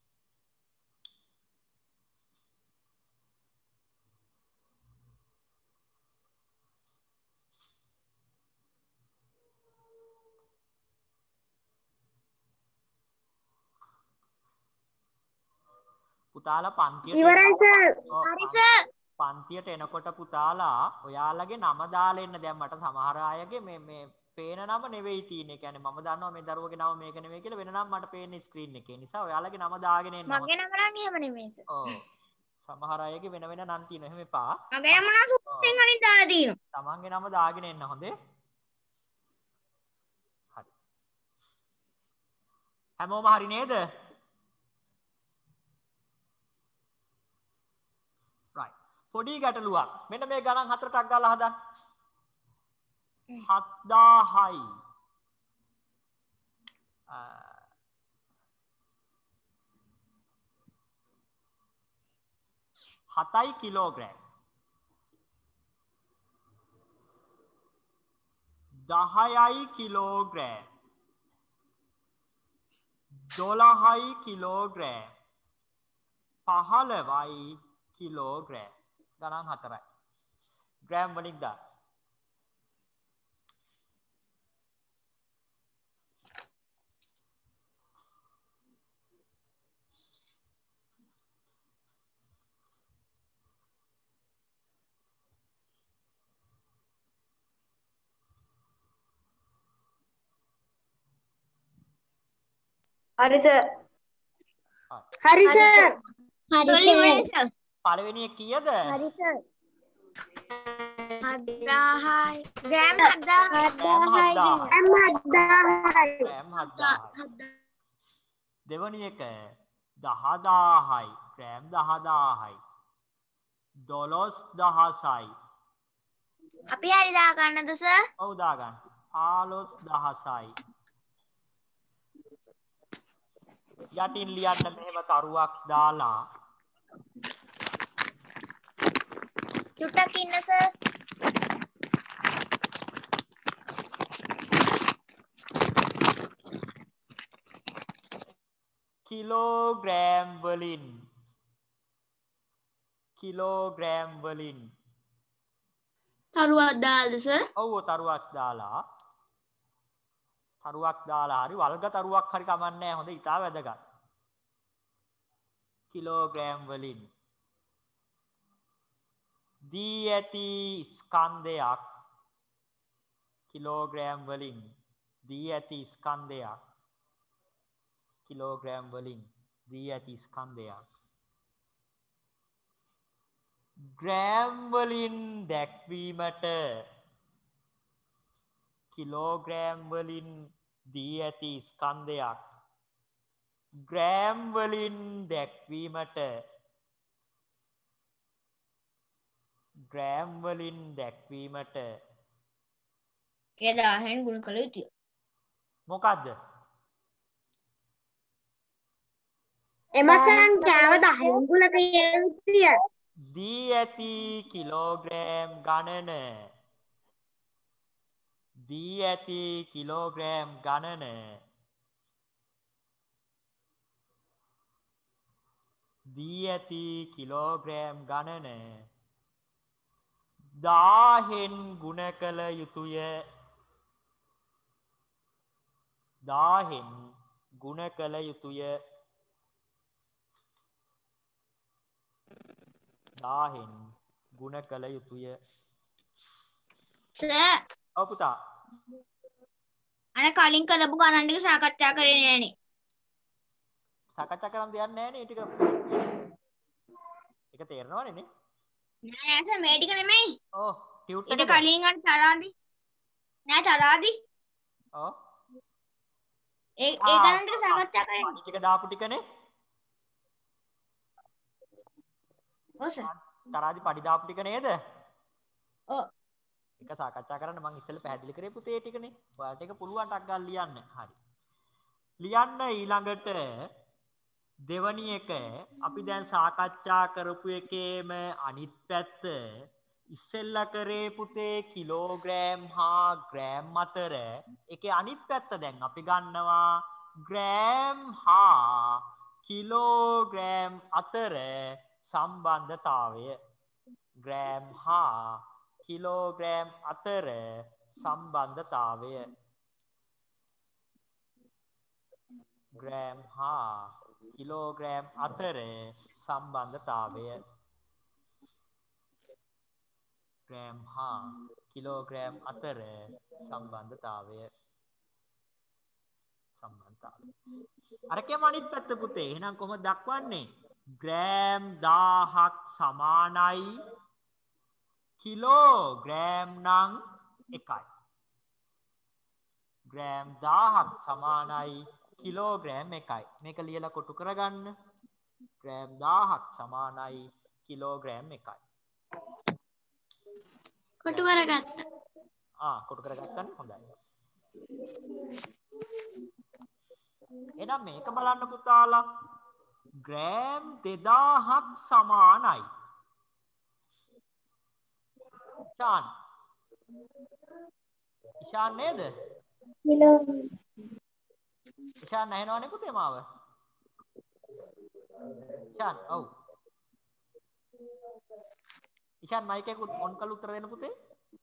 පුතාලා පන්තියට ඉවරයි සර්. හරි සර්. පන්තියට එනකොට පුතාලා ඔයාලගේ නම දාලා එන්න. දැන් මට සමහර අයගේ මේ පේන නම නෙවෙයි තියෙන්නේ. කියන්නේ මම දන්නවා මේ දරුවගේ නම මේක නෙවෙයි කියලා වෙන නම මට පේන්නේ ස්ක්‍රීන් එකේ. නිසා ඔයාලගේ නම දාගෙන එන්න. මගේ නම නම් එහෙම නෙමෙයි සර්. ඔව්. සමහර අයගේ වෙන වෙන නම් තියෙනවා. එහෙම එපා. මගේ නම නම් සුප්පෙන් අනිත් දාලා තියෙනවා. තමන්ගේ නම දාගෙන එන්න හොඳේ. හරි. හැමෝම හරි නේද? right. පොඩි ගැටලුවක්. මෙන්න මේ ගණන් හතරටක් ගාලා හදන්න. 7000යි. 7යි කිලෝග්‍රෑම්. 10යි කිලෝග්‍රෑම්. 12යි කිලෝග්‍රෑම්. 15යි කිලෝග්‍රෑම්. ගණන් හතරයි. ග්‍රෑම් වලින් දා. හරි සර්. හරි සර්. හරි සර්. පළවෙනි එක කීයද? හරි සර්. 7000යි. ග්‍රෑම් 7000යි. ග්‍රෑම් 7000යි. දෙවැනි එක 10000යි. ග්‍රෑම් 10000යි. 12000යි. අපි හරි දා ගන්නද සර්? ඔව් දා ගන්න. 15000යි. යටින් ලියන්න මෙහෙම තරුවක් දාලා චුට්ටක් ඉන්න සර්. කිලෝග්‍රෑම් වලින් තරුවක් දාලාද සර්? ඔව් තරුවක් දාලා හරි වල්ග තරුවක් හරි කමන්නේ නැහැ. හොඳ ඉතා වැදගත්. කිලෝග්‍රෑම් වලින් දී ඇති ස්කන්ධයක් කිලෝග්‍රෑම් වලින් දී ඇති ස්කන්ධයක් කිලෝග්‍රෑම් වලින් දී ඇති ස්කන්ධයක් ග්‍රෑම් වලින් දැක්වීමට කිලෝග්‍රෑම් වලින් දී ඇති ස්කන්ධයක් ග්‍රෑම් වලින් දැක්වීමට ඒ 1000න් ගුණ කළ යුතුය. මොකද්ද? එම සංඛ්‍යාව 10න් ගුණ කළ යුතුය. දී ඇති කිලෝග්‍රෑම් ගණන දී ඇති කිලෝග්‍රෑම් ගණන 1000න් ගුණ කළ යුතුය. 1000න් ගුණ කළ යුතුය. 1000න් ගුණ කළ යුතුය. සර් ඔව් පුතා. අර කලින් කරපු ගණන් ටික සාකච්ඡා කරේ නෑනේ. සාකච්ඡා කරන් දෙයක් නැහැ නේ ටික. ඒක තේරෙනවනේ නේ. නෑ සර් මේ ටික නෙමෙයි. ඔව් ටියුට් ඊට එකද? කලින් අර තරාදි. නෑ තරාදි. ඔව්. ඒ ගණන් ටික සාකච්ඡා කරේ. පඩි ටික දාපු ටිකනේ. ඔව් සර්. තරාදි පඩි දාපු ටික නේද? ඔව්. එක සාකච්ඡා කරන්න මම ඉස්සෙල්ලා පැහැදිලි කරේ පුතේ ටිකනේ. ඔයාලට ඒක පුළුවන් ටක් ගාලා ලියන්න. හරි. ලියන්න ඊළඟට දෙවනි එක අපි දැන් සාකච්ඡා කරපු එකේම අනිත් පැත්ත ඉස්සෙල්ලා කරේ පුතේ කිලෝග්‍රෑම් හා ග්‍රෑම් අතර ඒකේ අනිත් පැත්ත දැන් අපි ගන්නවා ග්‍රෑම් හා කිලෝග්‍රෑම් අතර සම්බන්ධතාවය ග්‍රෑම් හා කිලෝග්‍රෑම් අතර සම්බන්ධතාවය ග්‍රෑම් හා කිලෝග්‍රෑම් අතර සම්බන්ධතාවය ග්‍රෑම් හා කිලෝග්‍රෑම් අතර සම්බන්ධතාවය අරකේම අනිත් පැත්ත පුතේ එහෙනම් කොහොමද දක්වන්නේ ග්‍රෑම් 1000ක් සමානයි කිලෝග්‍රෑම් නම් 1යි ග්‍රෑම් 1000ක් සමානයි කිලෝග්‍රෑම් 1යි මේක ලියලා කොටු කරගන්න ග්‍රෑම් 1000ක් සමානයි කිලෝග්‍රෑම් 1යි කොටු කරගත්තා කොටු කරගත්තනේ හොඳයි එහෙනම් මේක බලන්න පුතාලා ග්‍රෑම් 2000ක් සමානයි ඉෂාන් නේද ඉෂාන් නැහෙනවනේ පුතේ මාව ඉෂාන් ඔව් ඉෂාන් මයික් එක ඔන් කරලා උත්තර දෙන්න පුතේ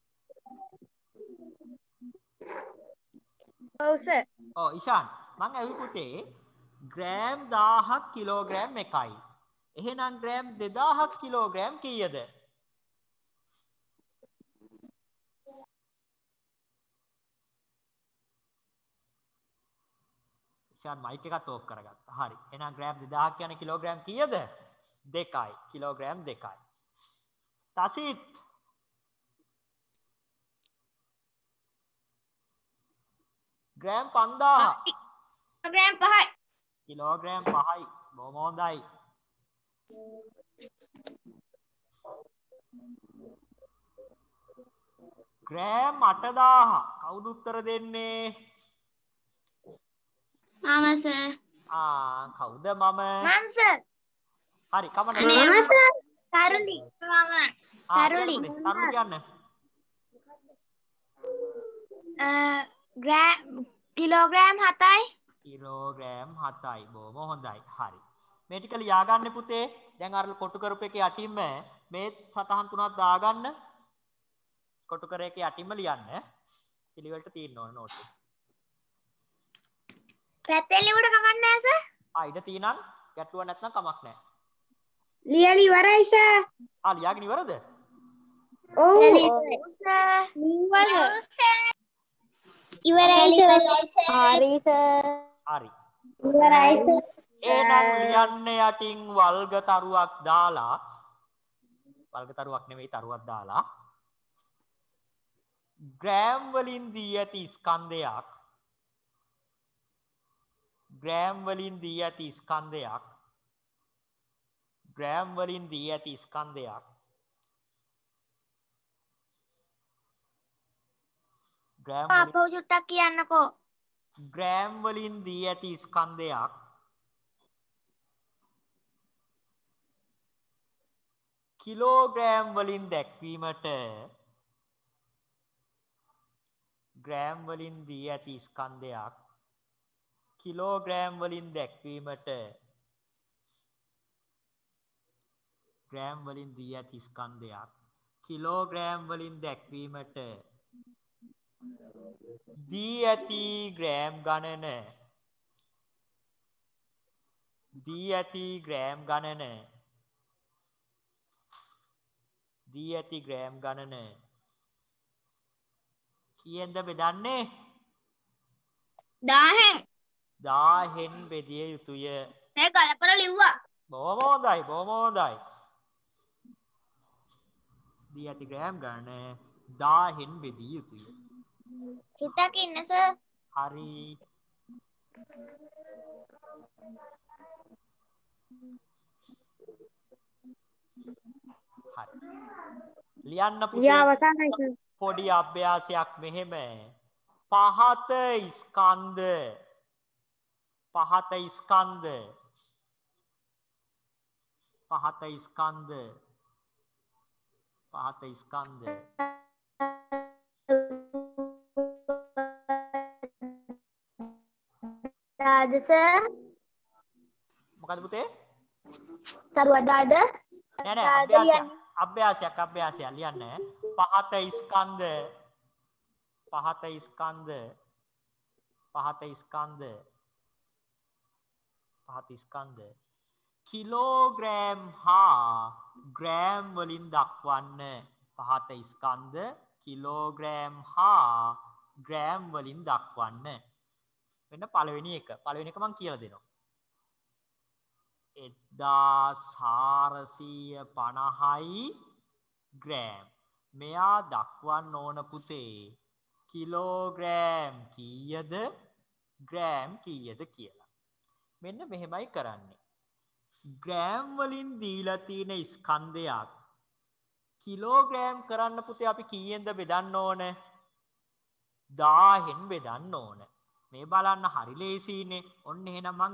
ඔව් සර් ඉෂාන් මං ඇහුවේ පුතේ ග්‍රෑම් 1000ක් කිලෝග්‍රෑම් 1යි එහෙනම් ග්‍රෑම් 2000ක් කිලෝග්‍රෑම් කීයද ඉෂාන් මයික් එකත් ඕෆ් කරගත්තා හරි එහෙනම් ග්‍රෑම් 2000ක් කියන්නේ කිලෝග්‍රෑම් කීයද 2යි කිලෝග්‍රෑම් 2යි තසිත් ග්‍රෑම් 5000 ග්‍රෑම් 5යි කිලෝග්‍රෑම් 5යි බොහොම හොඳයි ග්‍රෑම් 8000 කවුද උත්තර දෙන්නේ මම සර් කවුද මම සර් හරි කමන්න මම සර් තරුලි තරුලි කියන්න කිලෝග්‍රෑම් 7යි කිලෝග්‍රෑම් 7යි බොහොම හොඳයි හරි මේ ටික ලියාගන්න පුතේ දැන් අර කොටු කරපු එකේ යටින්ම මේ සටහන් තුනක් දාගන්න කොටු කර එකේ යටින්ම ලියන්න පිළිවෙලට තියෙන්න ඕන නෝට් එක පැත්තෙන් ලියුවට කමක් නැහැ සර් ඉඩ තියෙනම් ගැටලුවක් නැත්නම් කමක් නැහැ ලියලි ඉවරයි සර් ලියාගෙන ඉවරද ඔව් ඉවරයි සර් හරි සර්. හරි ඉවරයි සර්. එහෙනම් ලියන්න යටින් වල්ග තරුවක් දාලා වල්ග තරුවක් නෙවෙයි තරුවක් දාලා ග්‍රෑම් වලින් දී ඇති ස්කන්ධයක් ග්‍රෑම් වලින් දී ඇති ස්කන්ධයක් ග්‍රෑම් වලින් දී ඇති ස්කන්ධයක් අපෝ චුට්ටක් කියන්නකෝ ග්‍රෑම් වලින් දී ඇති ස්කන්ධයක් කිලෝග්‍රෑම් වලින් දැක්වීමට ග්‍රෑම් වලින් දී ඇති ස්කන්ධයක් කිලෝග්‍රෑම් වලින් දැක්වීමට ග්‍රෑම් වලින් දී ඇති ස්කන්ධයක් කිලෝග්‍රෑම් වලින් දැක්වීමට දී ඇති ග්‍රෑම් ගණන දී ඇති ග්‍රෑම් ගණන දී ඇති ග්‍රෑම් ගණන කීයෙන්ද බෙදන්නේ 1000න් බෙදිය යුතුය මේ ගලපලා ලිව්වා බොහොම හොඳයි දී ඇති ග්‍රෑම් ගණන 1000න් බෙදිය යුතුය චුට්ටක් ඉන්න සර් හරි ලියන්න පුතේ ලියා අවසానයි සර් පොඩි අභ්‍යාසයක් මෙහෙම පහත ස්කන්ධ දාද සර් මොකද පුතේ සරුවදාද නෑ අභ්‍යාසයක් ලියන්න පහත ස්කන්ධ කිලෝග්‍රෑම් හා ග්‍රෑම් වලින් දක්වන්න පහත ස්කන්ධ කිලෝග්‍රෑම් හා ග්‍රෑම් වලින් දක්වන්න මෙන්න පළවෙනි එක මම කියලා දෙනවා 1450යි ග්‍රෑම් මෙයා දක්වන්න ඕන පුතේ කිලෝග්‍රෑම් කීයද ග්‍රෑම් කීයද කියලා මෙන්න මෙහෙමයි කරන්නේ ග්‍රෑම් වලින් දීලා තියෙන ස්කන්ධයක් කිලෝග්‍රෑම් කරන්න පුතේ අපි කීයෙන්ද බෙදන්න ඕන 1000න් බෙදන්න ඕන මේ බලන්න හරි ලේසියිනේ ඔන්න එහෙනම් මං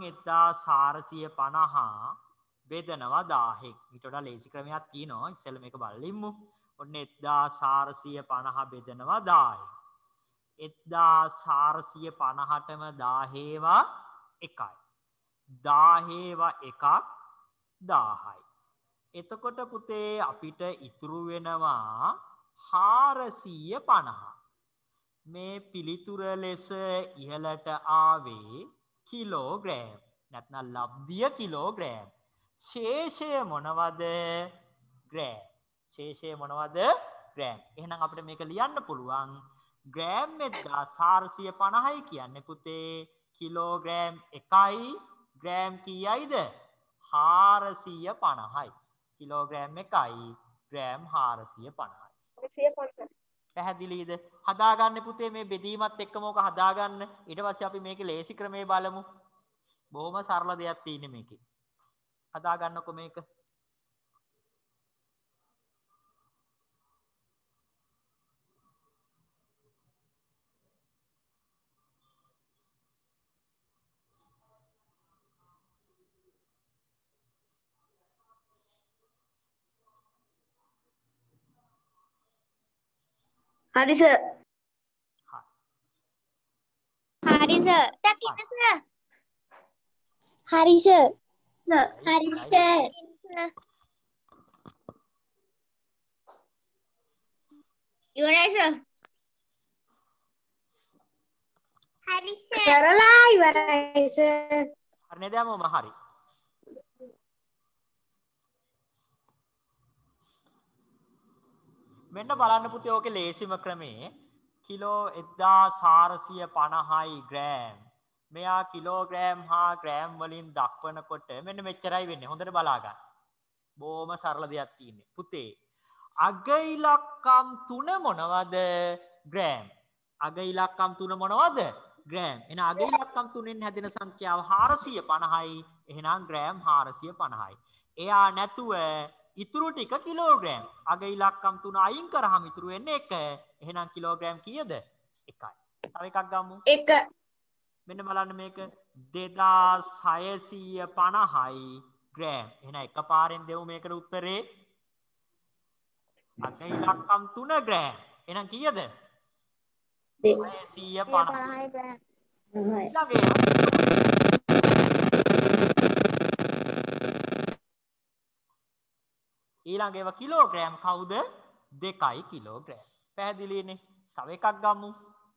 1450 බෙදනවා 1000න් ඊට වඩා ලේසි ක්‍රමයක් තියෙනවා ඉස්සෙල්ලා මේක බලලා ඉමු ඔන්න 1450 බෙදනවා 1000න් 1450ටම 1000වා 1යි 1000වා 1ක් 1000යි එතකොට පුතේ අපිට ඉතුරු වෙනවා 450 මේ පිළිතුර ලෙස ඉහළට ආවේ කිලෝග්‍රෑම් නැත්නම් ලබ්ධිය කිලෝග්‍රෑම් ශේෂය මොනවද ග්‍රෑම් එහෙනම් අපිට මේක ලියන්න පුළුවන් ග්‍රෑම් 1450යි කියන්නේ පුතේ කිලෝග්‍රෑම් 1යි ග්‍රෑම් කීයයිද 450යි කිලෝග්‍රෑම් 1යි ග්‍රෑම් 450යි පැහැදිලිද හදාගන්න පුතේ මේ බෙදීමත් එක්කම ඕක හදාගන්න ඊට පස්සේ අපි මේකේ ලේසි ක්‍රමේ බලමු බොහොම සරල දෙයක් තියෙන්නේ මේකේ හදාගන්නකො මේක හරි සර් ඉවරයි සර් කරලා ඉවරයි සර්. හරි නේද යමුම හරි මෙන්න බලන්න පුතේ ඕකේ ලේසිම ක්‍රමේ කිලෝ 1450යි ග්‍රෑම් මෙයා කිලෝග්‍රෑම් හා ග්‍රෑම් වලින් දක්වනකොට මෙන්න මෙච්චරයි වෙන්නේ හොඳට බලා ගන්න බොහොම සරල දෙයක් තියෙන්නේ පුතේ අග ඉලක්කම් 3 මොනවද ග්‍රෑම් අග ඉලක්කම් 3 මොනවද ග්‍රෑම් එහෙනම් අග ඉලක්කම් 3න් හැදෙන සංඛ්‍යාව 450යි එහෙනම් ග්‍රෑම් 450යි එයා නැතුව ඉතුරු ටික කිලෝග්‍රෑම් අග ඉලක්කම් 3 අයින් කරාම ඉතුරු වෙන්නේ 1 එහෙනම් කිලෝග්‍රෑම් කීයද 1යි තව එකක් ගමු 1 මෙන්න බලන්න මේක 2650යි ග්‍රෑම් එහෙනම් එකපාරෙන් දෙමු මේකට උත්තරේ අග ඉලක්කම් 3 ග්‍රෑම් එහෙනම් කීයද 650යි ග්‍රෑම් ඊළඟ ඒවා කිලෝග්‍රෑම් කවුද 2යි කිලෝග්‍රෑම් පැහැදිලිනේ තව එකක් ගමු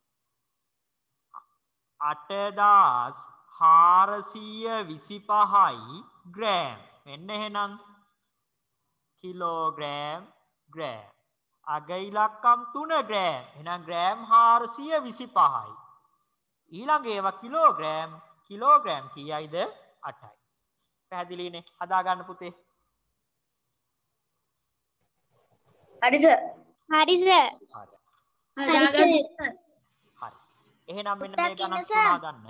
8425යි ග්‍රෑම් මෙන්න එහෙනම් කිලෝග්‍රෑම් ග්‍රෑම් අග ඉලක්කම් 3 ග්‍රෑම් එහෙනම් ග්‍රෑම් 425යි ඊළඟ ඒවා කිලෝග්‍රෑම් කීයයිද 8යි පැහැදිලිනේ හදා ගන්න පුතේ හරි සර් හරි එහෙනම් මෙන්න මේ ගණන් තුන හදන්න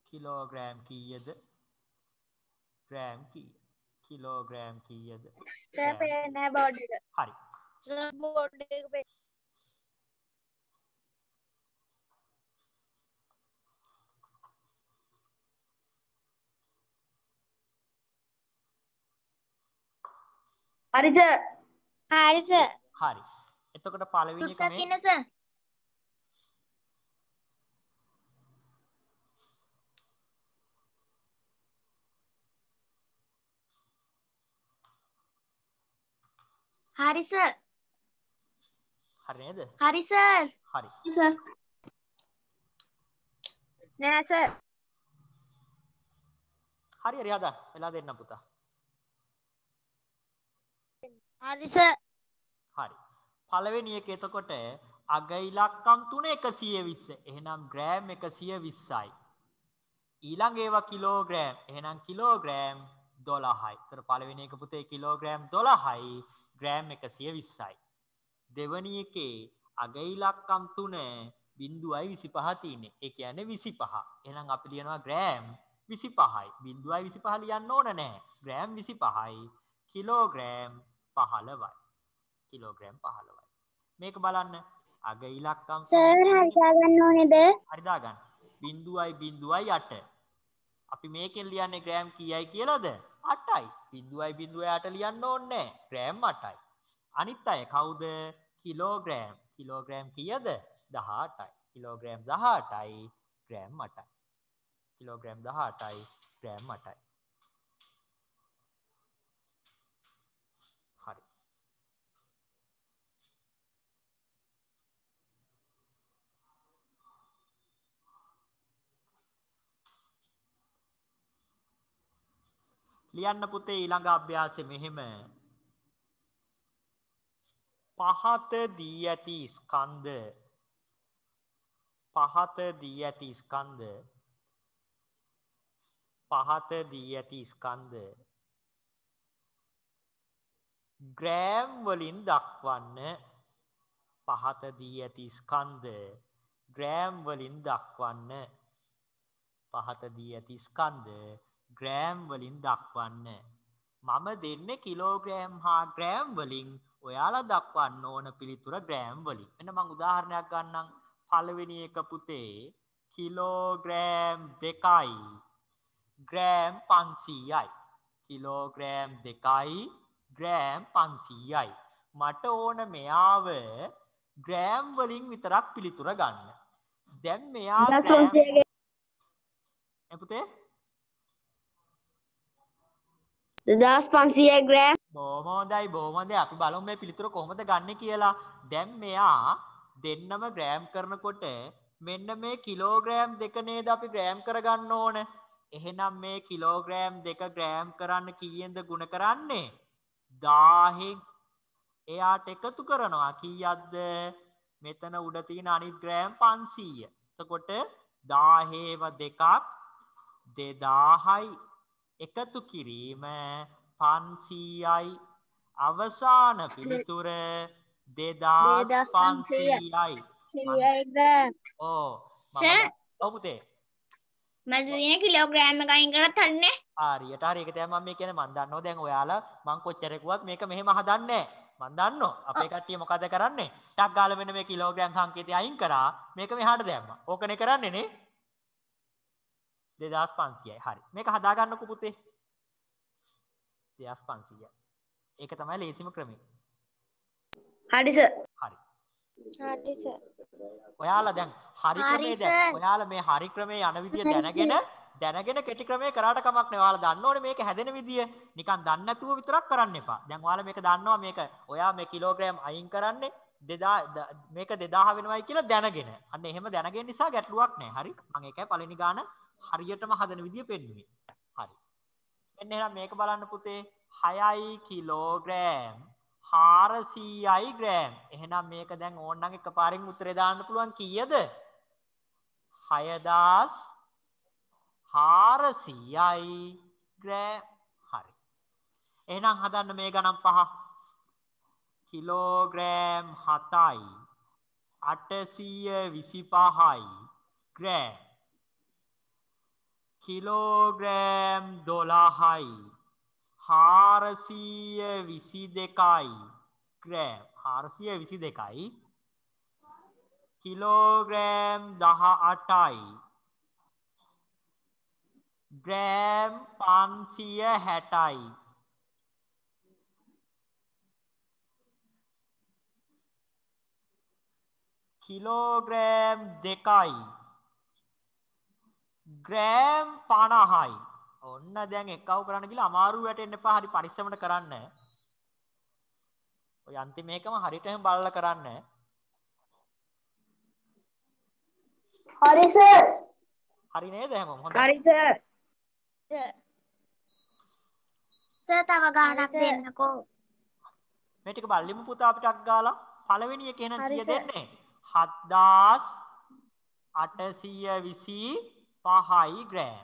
කිලෝග්‍රෑම් කීයද? ග්‍රෑම් කීය? කිලෝග්‍රෑම් කීයද? සර් පේන්නේ බෝඩ් එක. හරි. සර් බෝඩ් එක පේන්නේ. හරි සර්. හරි සර්. හරි. එතකොට පළවෙනි එක මේ සර්. හරි සර්. හරි නේද? හරි සර්. හරි. සර් නෑ සර්. හරි හරි හදා. වෙලා දෙන්න පුතා. හරි සර්. හරි. පළවෙනි එක එතකොට අග ඉලක්කම් 3 120. එහෙනම් ග්‍රෑම් 120යි. ඊළඟ ඒවා කිලෝග්‍රෑම්. එහෙනම් කිලෝග්‍රෑම් 12යි. ඒතර පළවෙනි එක පුතේ කිලෝග්‍රෑම් 12යි, ග්‍රෑම් 120යි. දෙවැනි එකේ අග ඉලක්කම් 3 0.25 තියෙන්නේ. ඒ කියන්නේ 25. එහෙනම් අපි ලියනවා ග්‍රෑම් 25යි. 0.25 ලියන්න ඕන නැහැ. ග්‍රෑම් 25යි, කිලෝග්‍රෑම් 15යි. කිලෝග්‍රෑම් 15යි. මේක බලන්න. අග ඉලක්කම් සර් හරි දාගන්න ඕනේද? හරි දාගන්න. 0.08. අපි මේකෙන් ලියන්නේ ග්‍රෑම් කීයයි කියලාද? 8යි. 0.08 ලියන්න ඕනේ නැහැ. ග්‍රෑම් 8යි. අනිත් අය කවුද? කිලෝග්‍රෑම්. කිලෝග්‍රෑම් කීයද? 18යි. කිලෝග්‍රෑම් 18යි, ග්‍රෑම් 8යි. කිලෝග්‍රෑම් 18යි, ග්‍රෑම් 8යි. හරි. ලියන්න පුතේ ඊළඟ අභ්‍යාසෙ මෙහෙම. පහත දී ඇති ස්කන්ධ පහත දී ඇති ස්කන්ධ ග්‍රෑම් වලින් දක්වන්න. පහත දී ඇති ස්කන්ධ ග්‍රෑම් වලින් දක්වන්න. පහත දී ඇති ස්කන්ධ ග්‍රෑම් වලින් දක්වන්න. මම දෙන්නේ කිලෝග්‍රෑම් හා ග්‍රෑම් වලින්. ඔයාලා දක්වන්න ඕන පිළිතුර ග්‍රෑම් වලින්. මෙන්න මම උදාහරණයක් ගන්නම්. පළවෙනි එක පුතේ කිලෝග්‍රෑම් 2යි, ග්‍රෑම් 500යි. කිලෝග්‍රෑම් 2යි, ග්‍රෑම් 500යි. මට ඕන මෙයාව ග්‍රෑම් වලින් විතරක් පිළිතුර ගන්න. දැන් මෙයා ග්‍රෑම් පුතේ 2500 ග්‍රෑම්. බොහොම හොඳයි. අපි බලමු මේ පිළිතුර කොහොමද ගන්න කියලා. දැන් මෙයා දෙන්නම ග්‍රෑම් කරනකොට මෙන්න මේ කිලෝග්‍රෑම් 2 නේද අපි ග්‍රෑම් කරගන්න ඕන. එහෙනම් මේ කිලෝග්‍රෑම් 2 ග්‍රෑම් කරන්න කීයෙන්ද ගුණ කරන්නේ? 1000න්. එයාට එකතු කරනවා කීයක්ද? මෙතන උඩ තියෙන අනිත් ග්‍රෑම් 500. එතකොට 1000ව 2ක් 2000යි. එකතු කිරීම 500යි. අවසාන පිළිතුර 2500යි. ඔව් පුතේ. මම දින කිලෝග්‍රෑම් එක අයින් කරත් හරිනේ. හරියට හරි. ඒක තමයි මම මේ කියන්නේ. මම දන්නවා දැන් ඔයාලා මං කොච්චර කිව්වත් මේක මෙහෙම හදන්නේ නැහැ. මම දන්නවා. අපේ කට්ටිය මොකද කරන්නේ? ටක් ගාලා මෙන්න මේ කිලෝග්‍රෑම් සංකේතය අයින් කරා මේක මෙහාට දැම්මා. ඕකනේ කරන්නේ නේ. 2500යි. හරි. මේක හදා ගන්නකො පුතේ. 2500යි. ඒක තමයි ලේසිම ක්‍රමය. හරි සර්. හරි. හරි සර්. ඔයාලා දැන් හරි ක්‍රමේ දැන් ඔයාලා මේ හරි ක්‍රමේ යන විදිය දැනගෙන කෙටි ක්‍රමේ කරාට කමක් නැහැ. ඔයාලා දන්න ඕනේ මේක හැදෙන විදිය. නිකන් දන්නේ නැතුව විතරක් කරන්න එපා. දැන් ඔයාලා මේක දන්නවා මේක ඔයා මේ කිලෝග්‍රෑම් අයින් කරන්නේ 2000 මේක 2000 වෙනවයි කියලා දැනගෙන. අන්න එහෙම දැනගෙන නිසා ගැටලුවක් නැහැ. හරි. මම ඒකයි පළවෙනි ගාන හරියටම හදන විදිය පෙන්නුවේ. හරි. මෙන්න එහෙනම් මේක බලන්න පුතේ 6යි කිලෝග්‍රෑම් 400යි ග්‍රෑම්. එහෙනම් මේක දැන් ඕනනම් එකපාරින් උත්තරේ දාන්න පුළුවන් කීයද? 6400යි ග්‍රෑම්. හරි. එහෙනම් හදන්න මේ ගණන් පහ. කිලෝග්‍රෑම් 7යි 825යි ග්‍රෑම්. කිලෝග්‍රෑම් 12යි 422යි ග්‍රෑම් 422යි කිලෝග්‍රෑම් 18යි ග්‍රෑම් 560යි කිලෝග්‍රෑම් 2යි ග්‍රෑම් 50යි ඔන්න දැන් එක්කව කරන්න ගිහලා අමාරු වැටෙන්න එපා හරි පරිස්සමට කරන්න ඔය අන්තිම එකම හරියට එහෙම බලලා කරන්න හරි සර්. හරි නේද හැමෝම හොඳයි හරි සර්. සර් තව ගානක් දෙන්නකෝ. මේ ටික බලලිමු පුතා අපිට අක් ගාලා පළවෙනි එක එහෙනම් හරි කීය සර්. දෙන්නේ 7825යි ග්‍රෑම්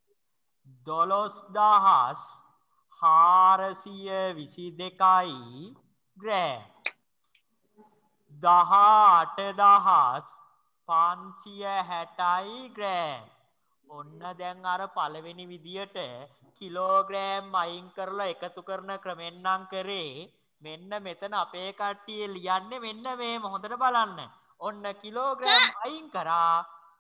12422යි ග්‍රෑම් 18560යි ග්‍රෑම් ඔන්න දැන් අර පළවෙනි විදියට කිලෝග්‍රෑම් අයින් කරලා එකතු කරන ක්‍රමෙන් නම් කරේ මෙන්න මෙතන අපේ කට්ටිය ලියන්නේ මෙන්න මේම හොඳට බලන්න ඔන්න කිලෝග්‍රෑම් අයින් කරා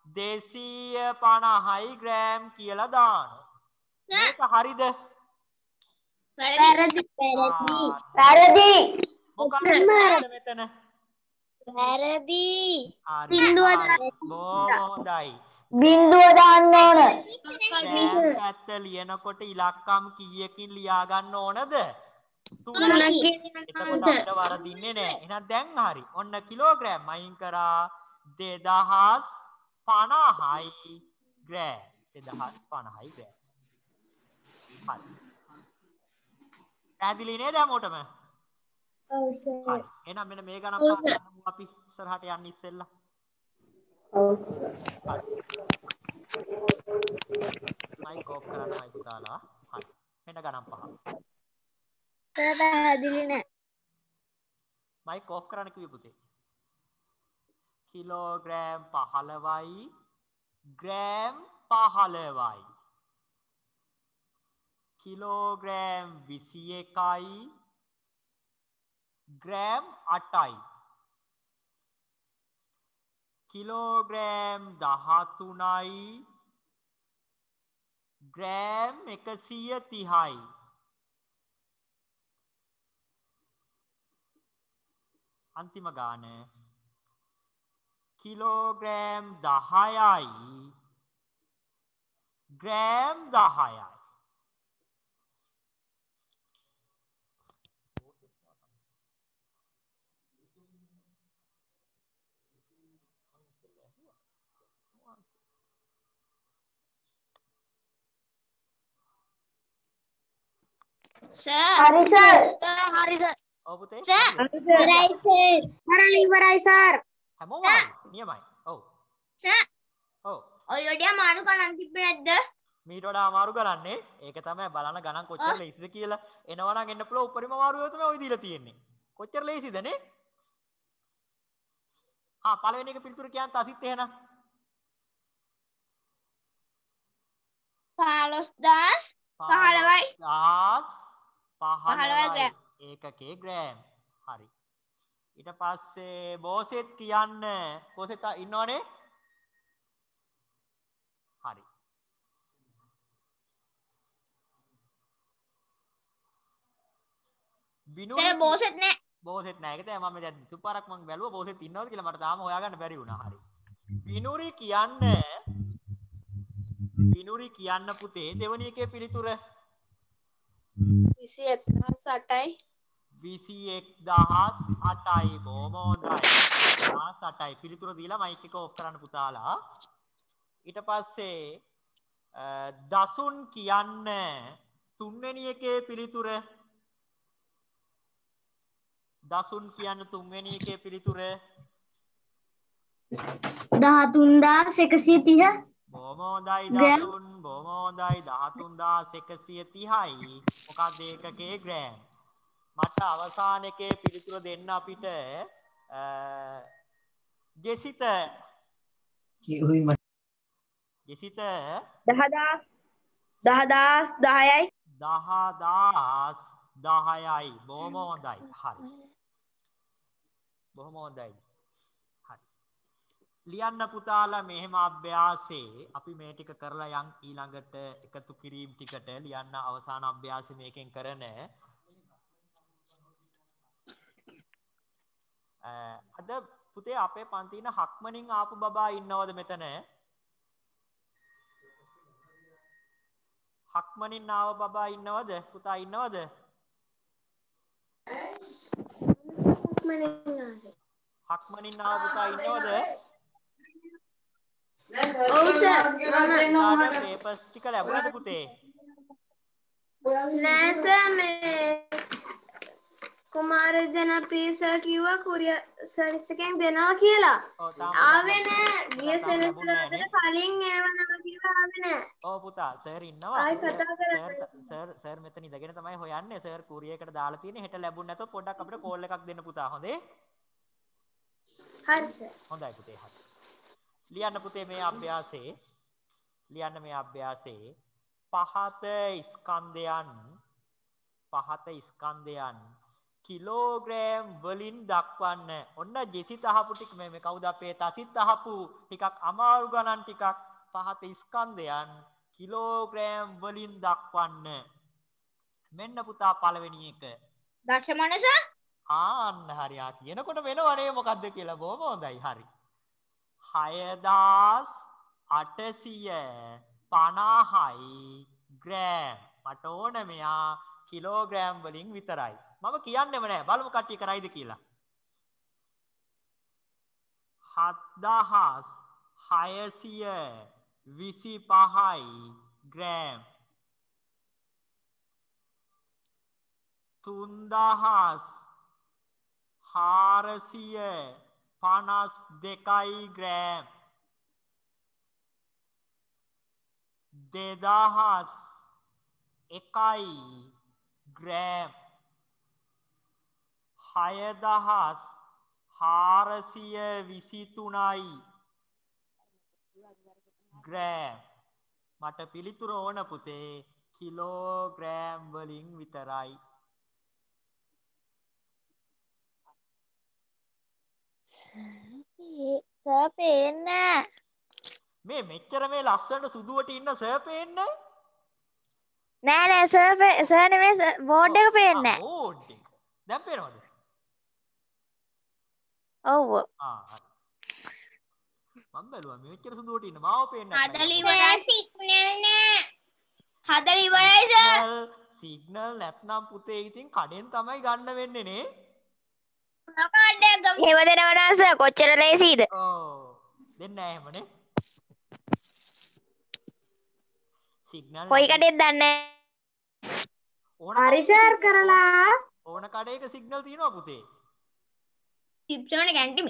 250යි ග්‍රෑම් කියලා දාන මේක හරිද වැරදි. වැරදි. මොකක්ද මෙතන වැරදි. හරි බිංදුව හරි. බොහොම හොඳයි බිංදුව දාන්න ඕන. ග්‍රෑම් පැත්ත ලියනකොට ඉලක්කම් කීයකින් ලියා ගන්න ඕනද 3කින්. එතකොට අපිට වරදින්නේ නැහැ එහෙනම් දැන් හරි ඔන්න කිලෝග්‍රෑම් අයින් කරා 2050යි ග්‍රෑම් 2050යි ග්‍රෑම් හරි පැහැදිලි නේද හැමෝටම ඔව් සර්. හරි එහෙනම් මෙන්න මේ ගණන් ඔව් සර්. පාඩම අපි ඉස්සරහට යන්න ඉස්සෙල්ලා ඔව් සර්. මයික් ඔෆ් කරන්නයි පුතාලා හරි මෙන්න ගණන් පහ සර් පැහැදිලි නෑ. මයික් ඔෆ් කරන්න කිව්වේ පුතේ කිලෝග්‍රෑම් 15යි ග්‍රෑම් 15යි කිලෝග්‍රෑම් 21යි ග්‍රෑම් 8යි කිලෝග්‍රෑම් 13යි ග්‍රෑම් 130යි අන්තිම ගාන කිලෝග්‍රෑම් 10යි ග්‍රෑම් 10යි සර්. හරි සර්. හරි සර්. ඔව් පුතේ හරි සර්. ඉවරයි සර්. හැමෝම හරි නියමයි ඔව් සර්. ඔව් ඔයලොඩිය මානු ගණන් තිබ්බේ නැද්ද? මීට වඩා අමාරු කරන්නේ ඒක තමයි බලන ගණන් කොච්චර ලේසිද කියලා එනවා නම් එන්න පුළුවන් උපරිම අමාරුව තමයි ඔය දීලා තියෙන්නේ කොච්චර ලේසිද නේ පළවෙනි එක පිළිතුර කියන්න අසිත් එහෙනම් 15000 15යි 15යි ඒකකේ ග්‍රෑම් හරි ඊට පස්සේ බෝසෙත් කියන්න බෝසෙත් ඉන්නවනේ හරි සර් බෝසෙත් නෑ. බෝසෙත් නෑ ඒක තමයි මම දැන් තුපාරක් මම බැලුවා බෝසෙත් ඉන්නවද කියලා මට තාම හොයාගන්න බැරි වුණා හරි විනුරි කියන්න පුතේ දෙවනි එකේ පිළිතුර 21008යි 21008යි බොහොම හොඳයි 21008යි පිළිතුර දීලා මයික් එක ඔෆ් කරන්න පුතාලා ඊට පස්සේ දසුන් කියන්න තුන්වෙනි එකේ පිළිතුර දසුන් කියන්න තුන්වෙනි එකේ පිළිතුර 13130. බොහොම හොඳයි දසුන් බොහොම හොඳයි 13130යි මොකක්ද ඒකකේ ග්‍රෑම් මට අවසාන එකේ පිළිතුර දෙන්න අපිට ජෙසිත 10000 10,000 10යි 10,000 10යි. බොහොම හොඳයි. හරි. බොහොම හොඳයි. හරි. ලියන්න පුතාලා මෙහෙම අභ්‍යාසයේ අපි මේ ටික කරලා යන් ඊළඟට එකතු කිරීම ටිකට ලියන්න අවසාන අභ්‍යාසය මේකෙන් කරන අද පුතේ අපේ පන්තියේ ඉන්න හක්මනින් ආපු බබා ඉන්නවද මෙතන? හක්මනින් ආව බබා ඉන්නවද? පුතා ඉන්නවද? හක්මනින් ආව පුතා ඉන්නවද? ඔව් සර් පුතාට පේපර්ස් ටික ලැබුණාද පුතේ? නෑ සර් මේ කුමාර ජනප්‍රිය සර් කිව්වා කුරියර් සර්විස් එකෙන් දෙනවා කියලා. ඔව් තාම ආවේ නෑ. ගිය සෙනසුරාදාට කලින් එවනවා කියලා ආවේ නෑ. ඔව් පුතා සර් ඉන්නවා. ආයි කතා කරලා සර් මෙතන ඉඳගෙන තමයි හොයන්නේ. සර් කුරියර් එකට දාලා තියෙන්නේ. හෙට ලැබුණ නැතොත් පොඩ්ඩක් අපිට කෝල් එකක් දෙන්න පුතා. හොඳේ? හරි සර්. හොඳයි පුතේ. හරි. ලියන්න පුතේ මේ අභ්‍යාසයේ. ලියන්න මේ අභ්‍යාසයේ පහත ස්කන්ධයන් කිලෝග්‍රෑම් වලින් දක්වන්න. ඔන්න ජෙසිත් අහපු ටික මේ කවුද අපේ තසිත් අහපු ටිකක් අමාරු ගණන් ටිකක් පහත ස්කන්ධයන් කිලෝග්‍රෑම් වලින් දක්වන්න. මෙන්න පුතා පළවෙනි එක. දශමනස ආන්න හරි. කියනකොට වෙනවනේ මොකද්ද කියලා. බොහොම හොඳයි. හරි. 6,850යි ග්‍රෑම්. මට ඕන මෙයා කිලෝග්‍රෑම් වලින් විතරයි. මම කියන්නෙම නෑ. බලමු කට්ටිය කරයිද කියලා. 7,625යි ග්‍රෑම්. 3,452යි ග්‍රෑම්. 2,001යි ග්‍රෑම්. 6,423යි ග්‍රෑම්. මට පිළිතුර ඕන පුතේ කිලෝග්‍රෑම් වලින් විතරයි. සර් පේන්නේ මේ මෙච්චර මේ ලස්සනට සුදුවට ඉන්න සර් පේන්නේ නෑ සර් නෙමෙයි බෝඩ් එක පේන්නේ බෝඩ් එක දැන් පේනවද? ඔව් හරි. මම බැලුවා මේ මෙච්චර සුදුවට ඉන්න මාව පේන්නේ නැහැ. හදලි ඉවරයි සිග්නල් නෑ. හදලි ඉවරයි සර්. සිග්නල් නැත්නම් පුතේ ඉතින් කඩෙන් තමයි ගන්න වෙන්නේ නේ. එහෙම දෙනවනා සර් කොච්චර ලේසිද? ඔව්. දෙන්නේ නැහැ එහෙමනේ. සිග්නල් කොයි කඩේද දන්නේ හරි සර් කරලා ඕන කඩේක සිග්නල් තියෙනවා පුතේ. ටිප්සෝන කැන්ටිමි.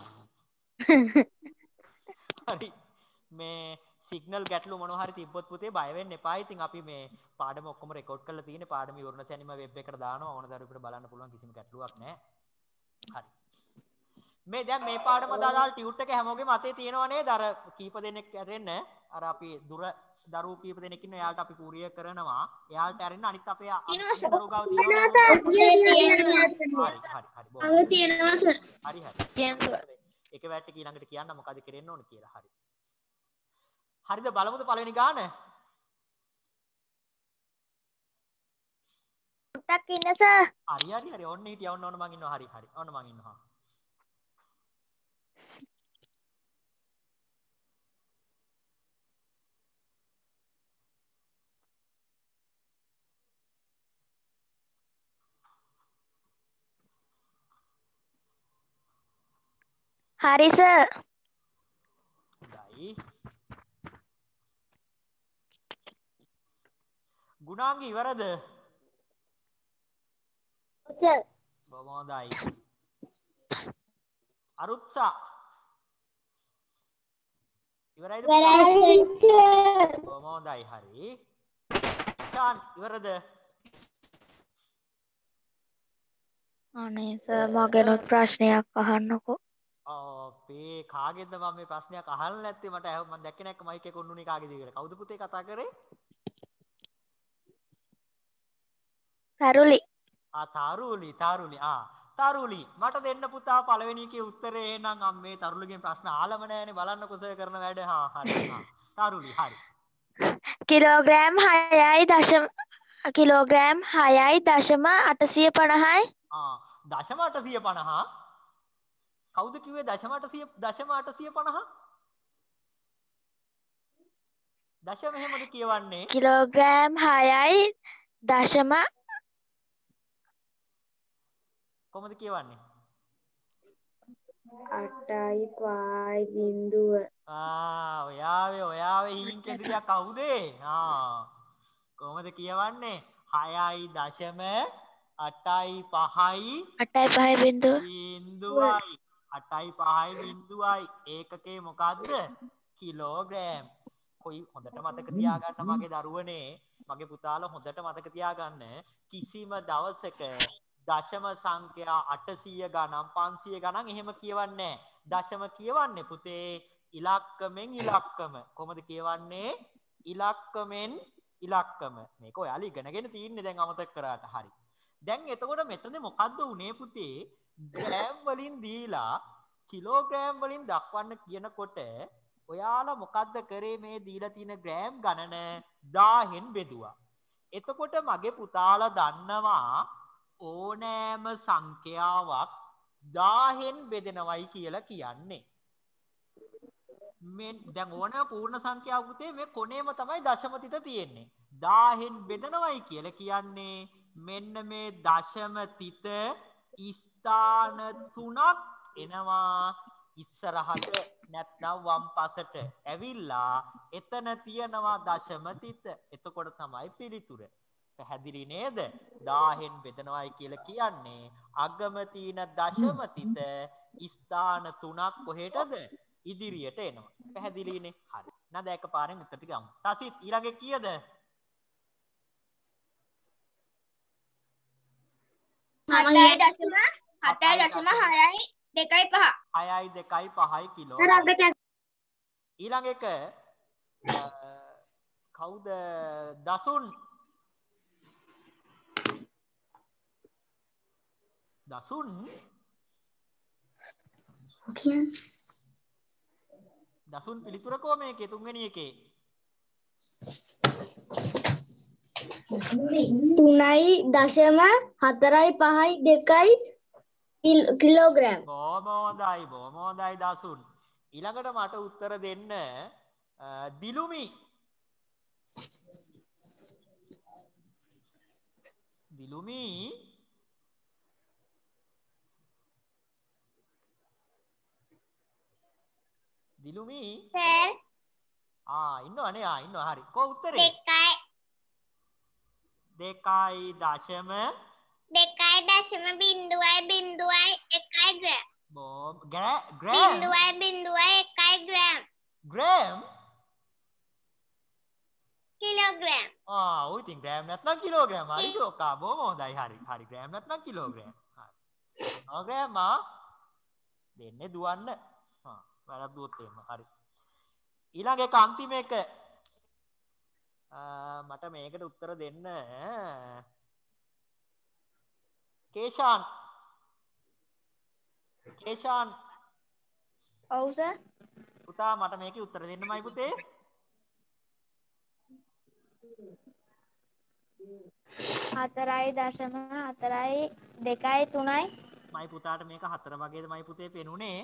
හරි. මේ සිග්නල් ගැටලු මොනවා හරි තිබ්බොත් පුතේ බය වෙන්න එපා. ඉතින් අපි මේ පාඩම ඔක්කොම රෙකෝඩ් කරලා තියෙන්නේ. පාඩම ඉවරන සැනින්ම වෙබ් එකට දානවා. ඕන දරුවෙකුට බලන්න පුළුවන් කිසිම ගැටලුවක් නැහැ. හරි. මේ දැන් මේ පාඩම දාලා ටියුට් එක හැමෝගෙම අතේ තියෙනව නේද? අර කීප දෙනෙක් ඇරෙන්න. අර අපි දුර දරුවෝ කීප දෙනෙක් ඉන්න එයාලට අපි කුරියර් කරනවා. එයාලට ඇරෙන්න අනිත් අපේ දරුවෝ ගාව තියෙනවා. හරි. තියෙනවා සර්. හරි. එක වැට්ටක ඊළඟට කියන්න මොකද කරෙන්න ඕන කියලා. හරි. හරිද බලමුද පළවෙනි ගාන? ටක් ඉන්න සර්. හරි. ඔන්න හිටියා. ඔන්න මං ඉන්නවා. හරි. ඔන්න මං ඉන්නවා. හරි සර්. හොඳයි. ගුණාංග ඉවරද? සර්. බොහොම හොඳයි. අරුත්සා ඉවරයිද? බොහොම හොඳයි. හරි. ෂාන් ඉවරද? අනේ සර් මගෙනුත් ප්‍රශ්නයක් අහන්නකෝ. අපේ කාගෙන්ද මම මේ ප්‍රශ්නයක් අහලා නැත්තේ? මම දැක්කේ නැක්ක මයික් එක ඔන්නුනේ කාගේද කියලා. කවුද පුතේ කතා කරේ? තරුලි. තරුලි තරුලි මට දෙන්න පුතා පළවෙනි එකේ උත්තරේ එහෙනම් අම්මේ තරුලිගෙන් ප්‍රශ්න ආලම නැහැනේ බලන්න කොසය කරන වැඩ හරි තරුලි හරි කිලෝග්‍රෑම් 6.850යි දශම 850 කවුද කිව්වේ දශම 850 දශම එහෙමද කියවන්නේ කිලෝග්‍රෑම් 6.8 කොහොමද කියවන්නේ 8.5 ඔයාවේ හීන් කෙඳිරියා කවුද කොහොමද කියවන්නේ 6.8.5 බිඳුවයි 8.5 ඒකකේ මොකද්ද කිලෝග්‍රෑම් කොයි හොඳට මතක තියාගන්න මගේ දරුවනේ මගේ පුතාලා හොඳට මතක තියාගන්න කිසිම දවසක දශම සංඛ්‍යා 800 ගණන් 500 ගණන් එහෙම කියවන්නේ දශම කියවන්නේ පුතේ ඉලක්කමෙන් ඉලක්කම කොහොමද කියවන්නේ ඉලක්කමෙන් ඉලක්කම මේක ඔයාලා ඉගෙනගෙන තින්නේ දැන් අමතක කරාට හරි දැන් එතකොට මෙතනදී මොකද්ද උනේ පුතේ ග්‍රෑම් වලින් දීලා කිලෝග්‍රෑම් වලින් දක්වන්න කියනකොට ඔයාලා මොකද්ද කරේ මේ දීලා තියෙන ග්‍රෑම් ගණන 1000න් බෙදුවා. එතකොට මගේ පුතාලා දන්නවා ඕනෑම සංඛ්‍යාවක් 1000න් බෙදෙනවයි කියලා කියන්නේ. දැන් ඕනෑම පූර්ණ සංඛ්‍යාව පුතේ මේ කොනේම තමයි දශම තිත තියෙන්නේ. 1000න් බෙදනවයි කියලා කියන්නේ මෙන්න මේ දශම තිත ස්ථාන 3ක් එනවා ඉස්සරහට නැත්නම් වම් පසට ඇවිල්ලා එතන තියනවා දශම තිත. එතකොට තමයි පිළිතුර. පැහැදිලි නේද? 1000න් බෙදනවයි කියලා කියන්නේ අගම තියෙන දශම තිත ස්ථාන 3ක් කොහෙටද? ඉදිරියට එනවා. පැහැදිලිනේ? හරි. නේද? එකපාරෙන් උත්තර ටික ගමු. තසිත් ඊළඟේ කීයද? 6.2.5 කිලෝ. ඊළඟ එක කවුද? දසුන්. දසුන් පිළිතුර කො මේකේ තුන්වෙනි එකේ 3.452 කිලෝග්‍රෑම්. බොහොම හොඳයි දසුන්. ඊළඟට මට උත්තර දෙන්න දිලුමි. සර් ඉන්නවනේ ඉන්නවා හරි. කො උත්තරේ? 2.0.1 ග්‍රෑම් කිලෝග්‍රෑම් ඔය ඉතින් ග්‍රෑම් නැත්නම් කිලෝග්‍රෑම් හරි ෂෝකා බොහොම හොඳයි හරි ග්‍රෑම් නැත්නම් කිලෝග්‍රෑම් හරි ග්‍රෑම් දෙන්නේ දුවන්න වැරද්දුවොත් එහෙම හරි ඊළඟ එක අන්තිම එක මට මේකට උත්තර දෙන්න කේෂාන් ඔව් සර් පුතා මට මේකේ උත්තර දෙන්නමයි පුතේ 4.4.2.3යි මයි පුතාට මේක 4 වගේද මයි පුතේ පෙනුනේ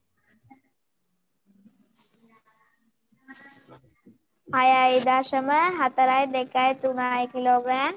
6.4.2.3යි කිලෝග්‍රෑම්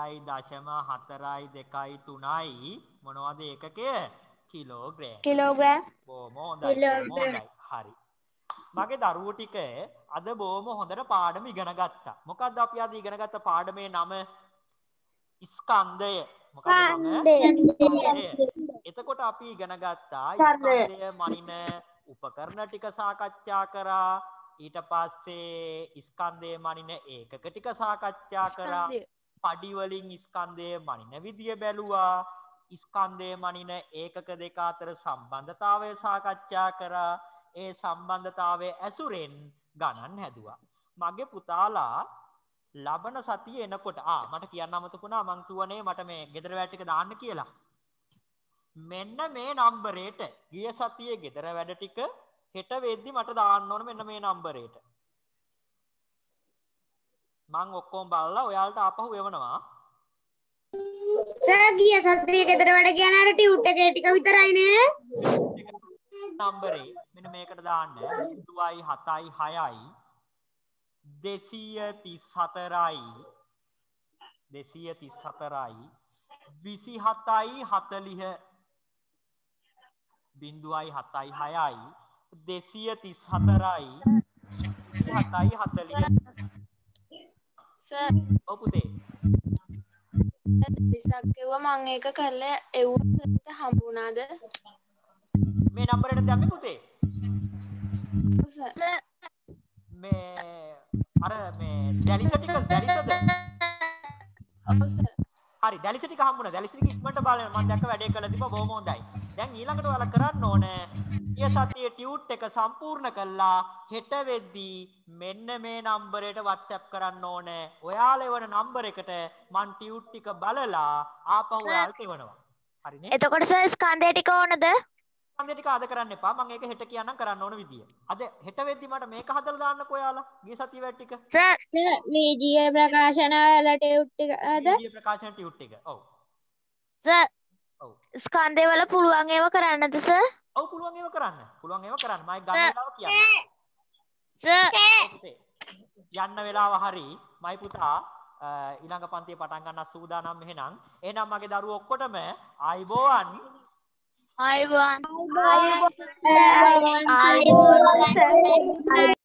6.4.2.3යි මොනවද ඒකකය කිලෝග්‍රෑම් බොහොම හොඳයි හරි මගේ දරුවෝ ටික අද බොහොම හොඳට පාඩම ඉගෙන ගත්තා මොකද්ද අපි අද ඉගෙන ගත්ත පාඩමේ නම ස්කන්ධය මොකක්ද නම එතකොට අපි ඉගෙන ගත්තා ස්කන්ධය මනින උපකරණ ටික සාකච්ඡා කරා ඊට පස්සේ ස්කන්ධය මනින ඒකක ටික සාකච්ඡා කරා පඩි වලින් ස්කන්ධය මනින විදිය බැලුවා ස්කන්ධය මනින ඒකක දෙක අතර සම්බන්ධතාවය සාකච්ඡා කරා ඒ සම්බන්ධතාවය ඇසුරෙන් ගණන් හැදුවා මගේ පුතාලා ලබන සතියේ එනකොට මට කියන්න අමතකුණා මං කිව්වනේ මට මේ ගෙදර වැඩ ටික දාන්න කියලා. මෙන්න මේ නම්බරේට ගිය සතියේ ගෙදර වැඩ ටික හෙට වෙද්දි මට දාන්න ඕන මෙන්න මේ නම්බරේට. මං ඔක්කොම බලලා ඔයාලට ආපහු එවනවා. සර් ගිය සතියේ ගෙදර වැඩ කියන අර ටියුට් එකේ ටික විතරයි නේ. නම්බරේ මෙන්න මේකට දාන්න 0.7යි 6යි 234යි 27යි 40 0.7යි 6යි 234යි 27යි 40 සර් ඔව් පුතේ ඉස්සක් කිව්වා මම ඒක කරලා එවුවට හම්බුණාද මේ නම්බරේට දැම්මේ පුතේ සර් මේ අර මේ දැලිස ටික දැලිසද ඔව් සර් හරි දැලිස ටික හම්බුණා දැලිස ටික ඉක්මනට බලන්න මම දැක්ක වැඩේ කළා තිබ්බා බොහොම හොඳයි දැන් ඊළඟට ඔයාලා කරන්න ඕනේ ඊය සතියේ ටියුට් එක සම්පූර්ණ කළා හෙට වෙද්දී මෙන්න මේ නම්බරයට WhatsApp කරන්න ඕනේ ඔයාලා එවන නම්බර එකට මං ටියුට් ටික බලලා ආපහු ඔයාලට එවනවා හරිනේ එතකොට සර් ස්කන්ධය ටික ඕනද? ස්කන්ධය ටික අද කරන්න එපා මම ඒක හෙට කියන්නම් කරන්න ඕන විදිය අද හෙට වෙද්දී මට මේක හදලා දාන්නකෝ ඔයාලා ගිය සතියේ වැඩ ටික සර් මේ ජීව ප්‍රකාශන වල ටියුට් එක අද ගිය ප්‍රකාශන ටියුට් එක ඔව් සර් ඔව් ස්කන්ධය වල පුළුවන් ඒවා කරන්නද සර්? ඔව් පුළුවන් ඒවා කරන්න මම ගන්න වෙලාව කියන්න සර් යන්න වෙලාව හරි මයි පුතා ඊළඟ පන්තිය පටන් ගන්න සූදානම් එහෙනම් මගේ දරුවෝ ඔක්කොටම ආයිබෝවන් ආයුබෝවන්